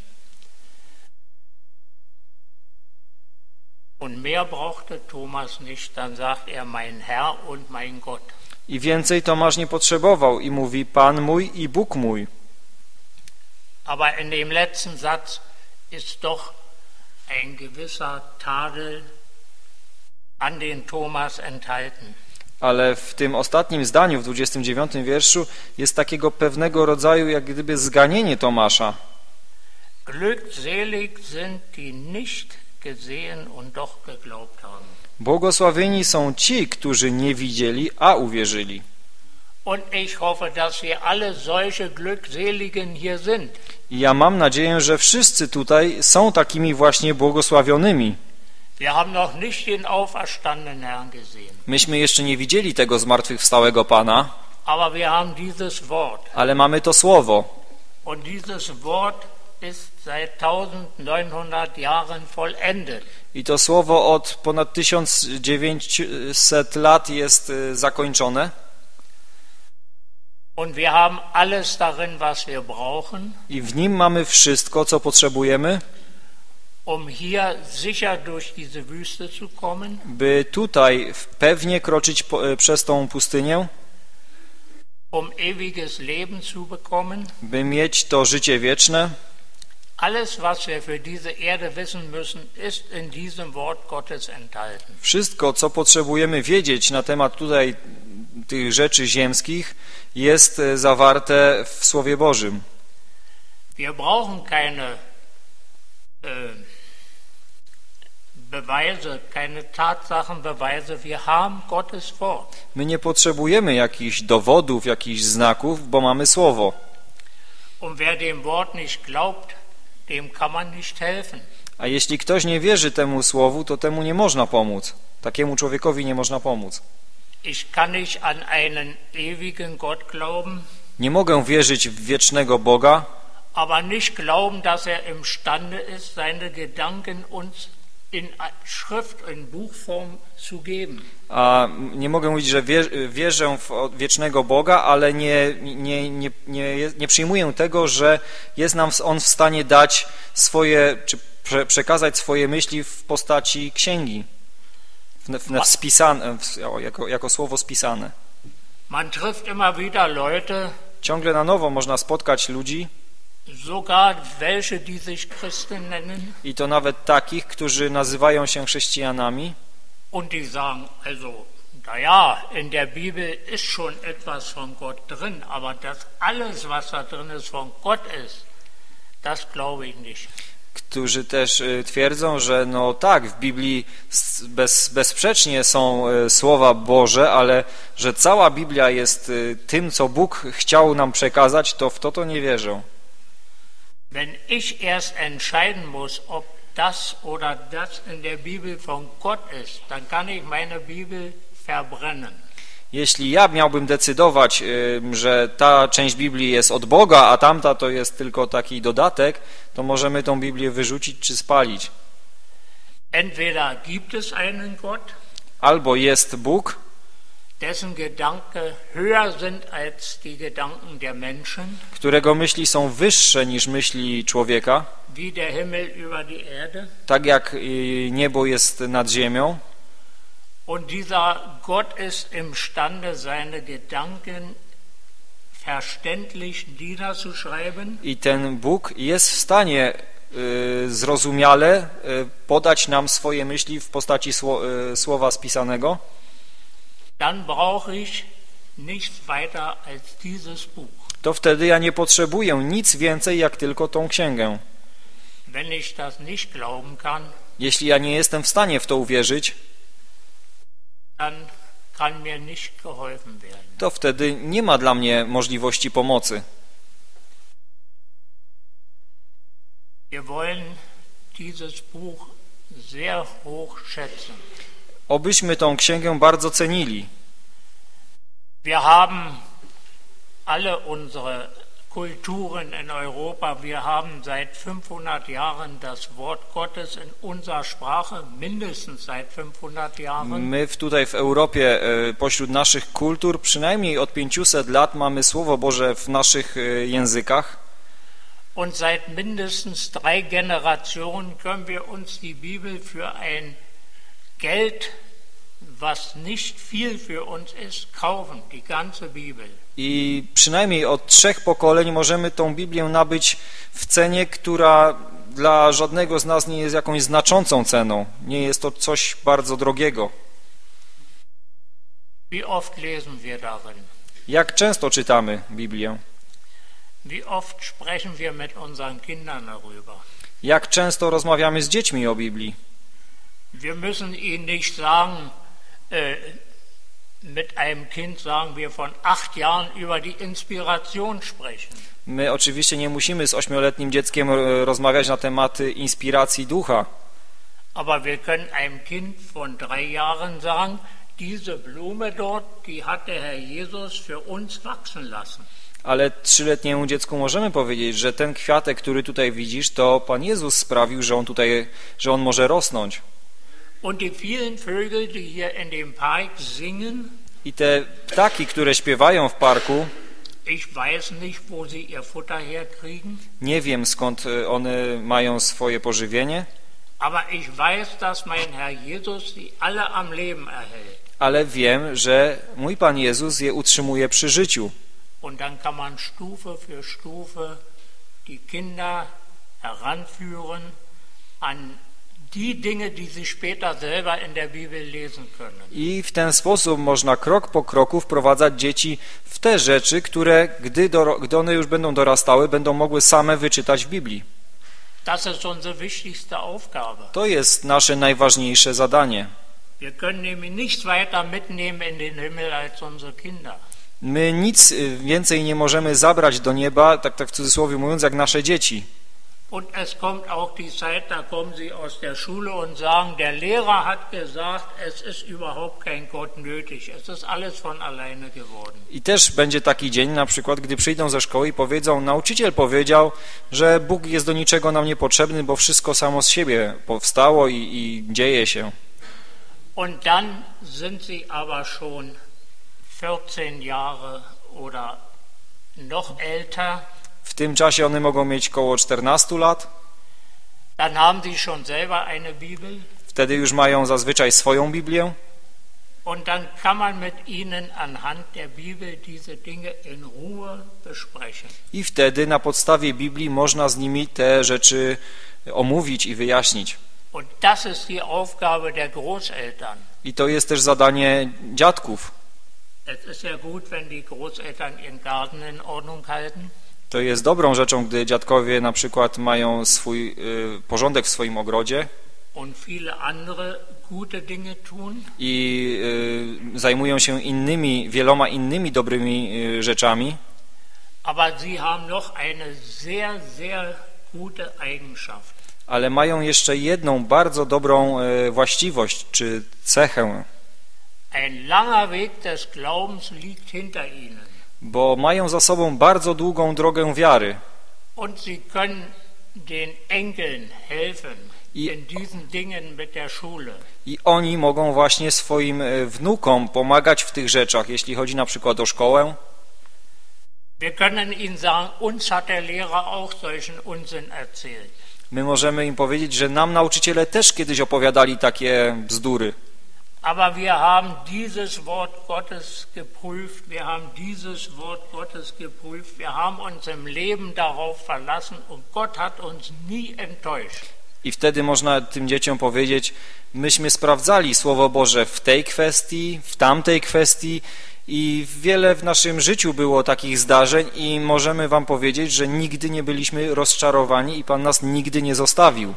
Und mehr brauchte Thomas nicht, dann sagt er, mein Herr und mein Gott. I więcej Tomasz nie potrzebował i mówi, Pan mój i Bóg mój. Aber in dem letzten Satz ist doch ein gewisser Tadel an den Thomas enthalten. Ale w tym ostatnim zdaniu, w dwudziestym dziewiątym wierszu, jest takiego pewnego rodzaju, jak gdyby zganienie Tomasza. Glückselig sind die nicht gesehen und doch geglaubt haben. Błogosławieni są ci, którzy nie widzieli, a uwierzyli. Und ich hoffe, dass wir alle solche Glückseligen hier sind. I ja mam nadzieję, że wszyscy tutaj są takimi właśnie błogosławionymi. Wir haben noch nicht den auferstandenen Herrn gesehen. Myśmy jeszcze nie widzieli tego zmartwychwstałego Pana, aber wir haben dieses Wort. Ale mamy to słowo. Und dieses Wort ist seit neunzehnhundert Jahren vollendet. I to słowo od ponad tysiąc dziewięćset lat jest zakończone. Und wir haben alles darin, was wir brauchen. I w nim mamy wszystko, co potrzebujemy, um hier sicher durch diese Wüste zu kommen. By tutaj pewnie kroczyć po, przez tą pustynię. Um ewiges Leben zu bekommen. By mieć to życie wieczne. Alles, was wir für diese Erde wissen müssen, ist in diesem Wort Gottes enthalten. Wszystko, co potrzebujemy wiedzieć na temat tutaj tych rzeczy ziemskich, jest zawarte w Słowie Bożym. Wir brauchen keine äh, Beweise, keine Tatsachenbeweise. Wir haben Gottes Wort. My nie potrzebujemy jakichś dowodów, jakichś znaków, bo mamy Słowo. Und wer dem Wort nicht glaubt, dem kann man nicht helfen. A jeśli ktoś nie wierzy temu słowu, to temu nie można pomóc. Takiemu człowiekowi nie można pomóc. Ich kann nicht an einen ewigen Gott glauben. Nie mogę wierzyć w wiecznego Boga, aber nicht glauben, dass er imstande ist, seine Gedanken uns in Schrift, in Buchform zu geben. A nie mogę mówić, że wierzę w wiecznego Boga, ale nie, nie, nie, nie, nie przyjmuję tego, że jest nam On w stanie dać swoje, czy przekazać swoje myśli w postaci księgi, w, w, w spisane, w, jako, jako słowo spisane. Man trifft immer wieder Leute, ciągle na nowo można spotkać ludzi, Sogar welche, die sich Christen nennen. I to nawet takich, którzy nazywają się chrześcijanami. Und die sagen, also, naja, in der Bibel ist schon etwas von Gott drin, aber das alles, was da drin ist, von Gott ist, das glaube ich nicht. Którzy też twierdzą, że no tak, w Biblii bez, bezsprzecznie są słowa Boże, ale że cała Biblia jest tym, co Bóg chciał nam przekazać, to w to to nie wierzą. Wenn ich erst entscheiden muss, ob das oder das in der Bibel von Gott ist, dann kann ich meine Bibel verbrennen. Jeśli ja miałbym decydować, że ta część Biblii jest od Boga, a tamta to jest tylko taki dodatek, to możemy tą Biblię wyrzucić czy spalić. Entweder gibt es einen Gott, albo jest Bóg, dessen Gedanken höher sind als die Gedanken der Menschen, którego myśli są wyższe niż myśli człowieka, wie der Himmel über die Erde. Tak jak niebo jest nad ziemią. Und dieser Gott ist imstande, seine Gedanken verständlich niederzuschreiben. I ten Bóg jest w stanie y, zrozumiale y, podać nam swoje myśli w postaci sło, y, słowa spisanego. Dann brauche ich nichts weiter als dieses Buch. To wtedy ja nie potrzebuję nic więcej jak tylko tą księgę. Wenn ich das nicht glauben kann, jeśli ja nie jestem w stanie w to uwierzyć, dann kann mir nicht geholfen werden. To wtedy nie ma dla mnie możliwości pomocy. Wir wollen dieses Buch sehr hoch schätzen. Obyśmy tą księgę bardzo cenili. Wir haben alle unsere Kulturen in Europa, wir haben seit fünfhundert Jahren das Wort Gottes in unserer Sprache, mindestens seit fünfhundert Jahren. My tutaj w Europie pośród naszych kultur przynajmniej od pięciuset lat mamy Słowo Boże w naszych językach. Und seit mindestens drei Generationen können wir uns die Bibel für ein Geld, was nicht viel für uns ist, kaufen, die ganze Bibel. I przynajmniej od trzech pokoleń możemy tą Biblię nabyć w cenie, która dla żadnego z nas nie jest jakąś znaczącą ceną. Nie jest to coś bardzo drogiego. Wie oft lesen wir darin? Jak często czytamy Biblię? Wie oft sprechen wir mit unseren Kindern darüber? Jak często rozmawiamy z dziećmi o Biblii? Wir müssen ihnen nicht sagen, äh, mit einem Kind sagen wir von acht Jahren über die Inspiration sprechen. My oczywiście nie musimy z ośmioletnim dzieckiem rozmawiać na tematy inspiracji ducha. Aber wir können einem Kind von drei Jahren sagen, diese Blume dort, die hat der Herr Jesus für uns wachsen lassen. Ale trzyletniemu dziecku możemy powiedzieć, że ten kwiatek, który tutaj widzisz, to Pan Jezus sprawił, że on tutaj, że on może rosnąć. Und die vielen Vögel, die hier in dem Park singen, i te ptaki, które śpiewają w parku, ich weiß nicht, wo sie ihr Futter herkriegen. Nie wiem, skąd one mają swoje pożywienie. Aber ich weiß, dass mein Herr Jesus sie alle am Leben erhält. Ale wiem, że mój Pan Jezus je utrzymuje przy życiu. Und dann kann man Stufe für Stufe die Kinder heranführen an die Dinge, die sie später selber in der Bibel lesen können. I w ten sposób można krok po kroku wprowadzać dzieci w te rzeczy, które gdy, do, gdy one już będą dorastały, będą mogły same wyczytać w Biblii. Das ist unsere wichtigste Aufgabe. To jest nasze najważniejsze zadanie. Wir können nämlich nichts weiter mitnehmen in den Himmel als unsere Kinder. My nic więcej nie możemy zabrać do nieba, tak, tak w cudzysłowie mówiąc, jak nasze dzieci. Und es kommt auch die Zeit, da kommen sie aus der Schule und sagen, der Lehrer hat gesagt, es ist überhaupt kein Gott nötig. Es ist alles von alleine geworden. I też będzie taki dzień, na przykład, gdy przyjdą ze szkoły i powiedzą, nauczyciel powiedział, że Bóg jest do niczego nam niepotrzebny, bo wszystko samo z siebie powstało i, i dzieje się. Und dann sind sie aber schon vierzehn Jahre oder noch älter. W tym czasie one mogą mieć koło czternastu lat. Dann haben sie schon selber eine Bibel. Wtedy już mają zazwyczaj swoją Biblię. Und dann kann man mit ihnen anhand der Bibel diese Dinge in Ruhe besprechen. I wtedy na podstawie Biblii można z nimi te rzeczy omówić i wyjaśnić. Und das ist die Aufgabe der Großeltern. I to jest też zadanie dziadków. Es ist ja gut, wenn die Großeltern ihren Garten in Ordnung halten. To jest dobrą rzeczą, gdy dziadkowie na przykład mają swój y, porządek w swoim ogrodzie Und viele andere gute Dinge tun. i y, zajmują się innymi, wieloma innymi dobrymi y, rzeczami. Aber sie haben noch eine sehr, sehr gute Eigenschaft. Ale mają jeszcze jedną bardzo dobrą y, właściwość czy cechę, Ein langer Weg des Glaubens liegt hinter ihnen. bo mają za sobą bardzo długą drogę wiary. Und sie können den Enkeln helfen I- in diesen Dingen mit der Schule. I oni mogą właśnie swoim y, wnukom pomagać w tych rzeczach, jeśli chodzi na przykład o szkołę. Wir können ihnen sagen, uns hat der Lehrer auch solchen Unsinn erzählt. My możemy im powiedzieć, że nam nauczyciele też kiedyś opowiadali takie bzdury. Aber wir haben dieses Wort Gottes geprüft, wir haben dieses Wort Gottes geprüft, wir haben uns im Leben darauf verlassen und Gott hat uns nie enttäuscht. I wtedy można tym dzieciom powiedzieć, myśmy sprawdzali Słowo Boże w tej kwestii, w tamtej kwestii i wiele w naszym życiu było takich zdarzeń i możemy wam powiedzieć, że nigdy nie byliśmy rozczarowani i Pan nas nigdy nie zostawił.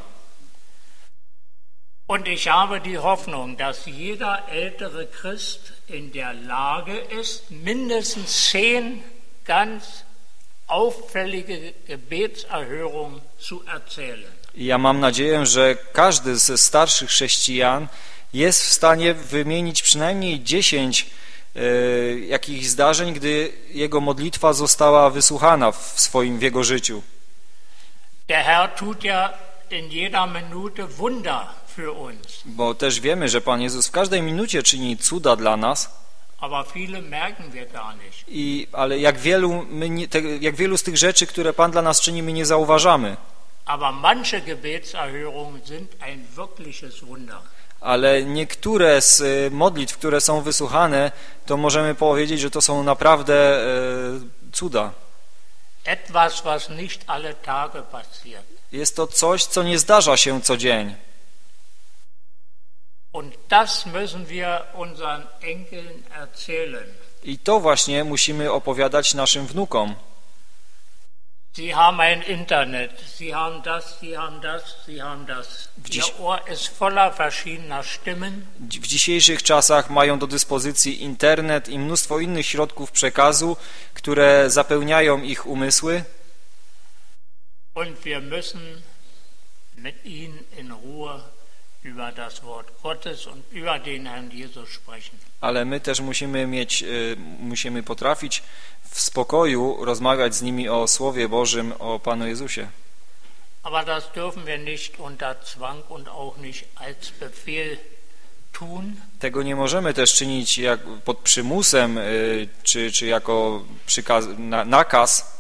Und ich habe die Hoffnung, dass jeder ältere Christ in der Lage ist, mindestens zehn ganz auffällige Gebetserhörungen zu erzählen. I ja mam nadzieję, że każdy ze starszych chrześcijan jest w stanie wymienić przynajmniej dziesięć y, jakichś zdarzeń, gdy jego modlitwa została wysłuchana w swoim w jego życiu. Der Herr tut ja in jeder Minute Wunder für uns. Bo też wiemy, że Pan Jezus w każdej minucie czyni cuda dla nas, Aber viele merken wir gar nicht. i, ale jak wielu, my nie, te, jak wielu z tych rzeczy, które Pan dla nas czyni, my nie zauważamy. Aber manche Gebetserhörungen sind ein wirkliches Wunder. Ale niektóre z y, modlitw, które są wysłuchane, to możemy powiedzieć, że to są naprawdę y, cuda. Etwas, was nicht alle Tage passiert. Jest to coś, co nie zdarza się co dzień. Und das müssen wir unseren Enkeln erzählen. I to właśnie musimy opowiadać naszym wnukom. Sie haben ein Internet, Sie haben das, Sie haben das, Sie haben das. Dziś- Ihr Ohr ist voller verschiedener Stimmen. W dzisiejszych czasach mają do dyspozycji internet i mnóstwo innych środków przekazu, które zapełniają ich umysły. Und wir müssen mit ihnen in Ruhe über das Wort Gottes und über den Herrn Jesus sprechen. Ale my też musimy mieć, y, musimy potrafić w spokoju rozmawiać z nimi o Słowie Bożym, o Panu Jezusie. Aber das dürfen wir nicht unter Zwang und auch nicht als Befehl tun. Tego nie możemy też czynić jak pod przymusem, y, czy, czy jako przykaz, na, nakaz.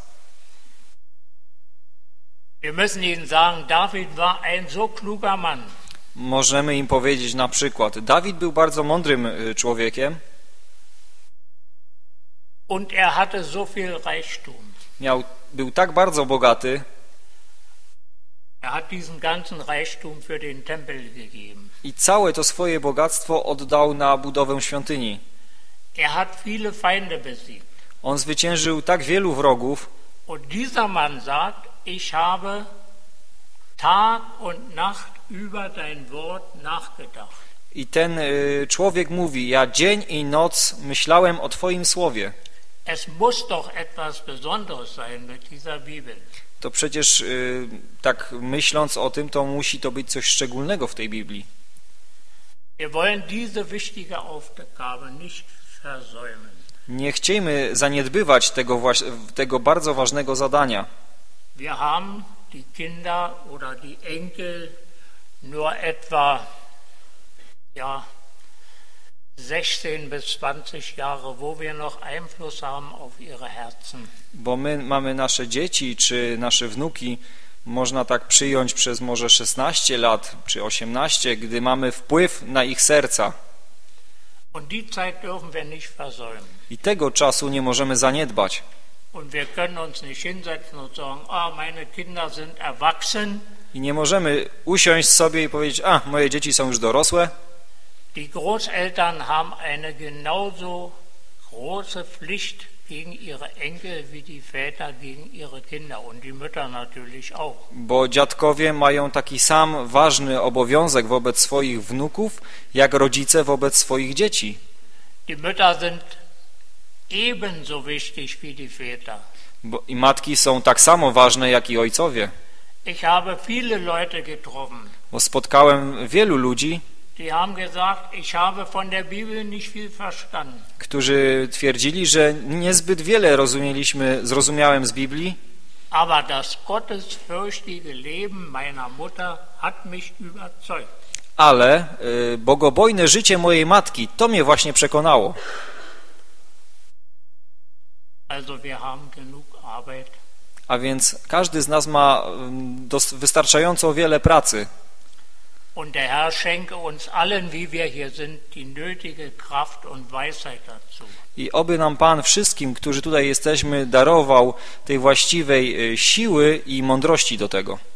Wir müssen ihnen sagen, David war ein so kluger Mann. Możemy im powiedzieć na przykład, Dawid był bardzo mądrym y, człowiekiem, Und er hatte so viel Reichtum. miał, był tak bardzo bogaty, Er hat diesen ganzen Reichtum für den Tempel gegeben. i całe to swoje bogactwo oddał na budowę świątyni. Er hat viele Feinde besiegt. On zwyciężył tak wielu wrogów Und dieser Mann sagt, ich habe Tag und Nacht über dein Wort nachgedacht. i ten y, człowiek mówi, ja dzień i noc myślałem o Twoim słowie. Es muss doch etwas Besonderes sein mit dieser Bibel. To przecież y, tak myśląc o tym, to musi to być coś szczególnego w tej Biblii. Wir wollen diese wichtige Aufgabe nicht versäumen. Nie chciejmy zaniedbywać tego, waś- tego bardzo ważnego zadania. Wir haben die Kinder oder die Enkel nur etwa ja, sechzehn bis zwanzig Jahre, wo wir noch Einfluss haben auf ihre Herzen. Bo my mamy nasze dzieci czy nasze wnuki, można tak przyjąć przez może szesnaście lat czy osiemnaście, gdy mamy wpływ na ich serca. Und die Zeit dürfen wir nicht versäumen. I tego czasu nie możemy zaniedbać. Und wir können uns nicht hinsetzen und sagen, ah, meine Kinder sind erwachsen. I nie możemy usiąść sobie i powiedzieć, a, moje dzieci są już dorosłe. Die Großeltern haben eine genauso große Pflicht gegen ihre Enkel wie die Väter gegen ihre Kinder und die Mütter natürlich auch. Bo dziadkowie mają taki sam ważny obowiązek wobec swoich wnuków, jak rodzice wobec swoich dzieci. Die Mütter sind ebenso wichtig wie die Väter. Bo i matki są tak samo ważne, jak i ojcowie. Ich habe viele Leute getroffen. Bo spotkałem wielu ludzi, Die haben gesagt, ich habe von der Bibel nicht viel verstanden. którzy twierdzili, że niezbyt wiele rozumieliśmy, zrozumiałem z Biblii, Aber das gottesfürchtige Leben meiner Mutter hat mich überzeugt. ale y, bogobojne życie mojej matki, to mnie właśnie przekonało. Also wir haben genug Arbeit. A więc każdy z nas ma y, wystarczająco wiele pracy. Und der Herr schenke uns allen, wie wir hier sind, die nötige Kraft und Weisheit dazu. I oby nam Pan wszystkim, którzy tutaj jesteśmy, darował tej właściwej siły i mądrości do tego.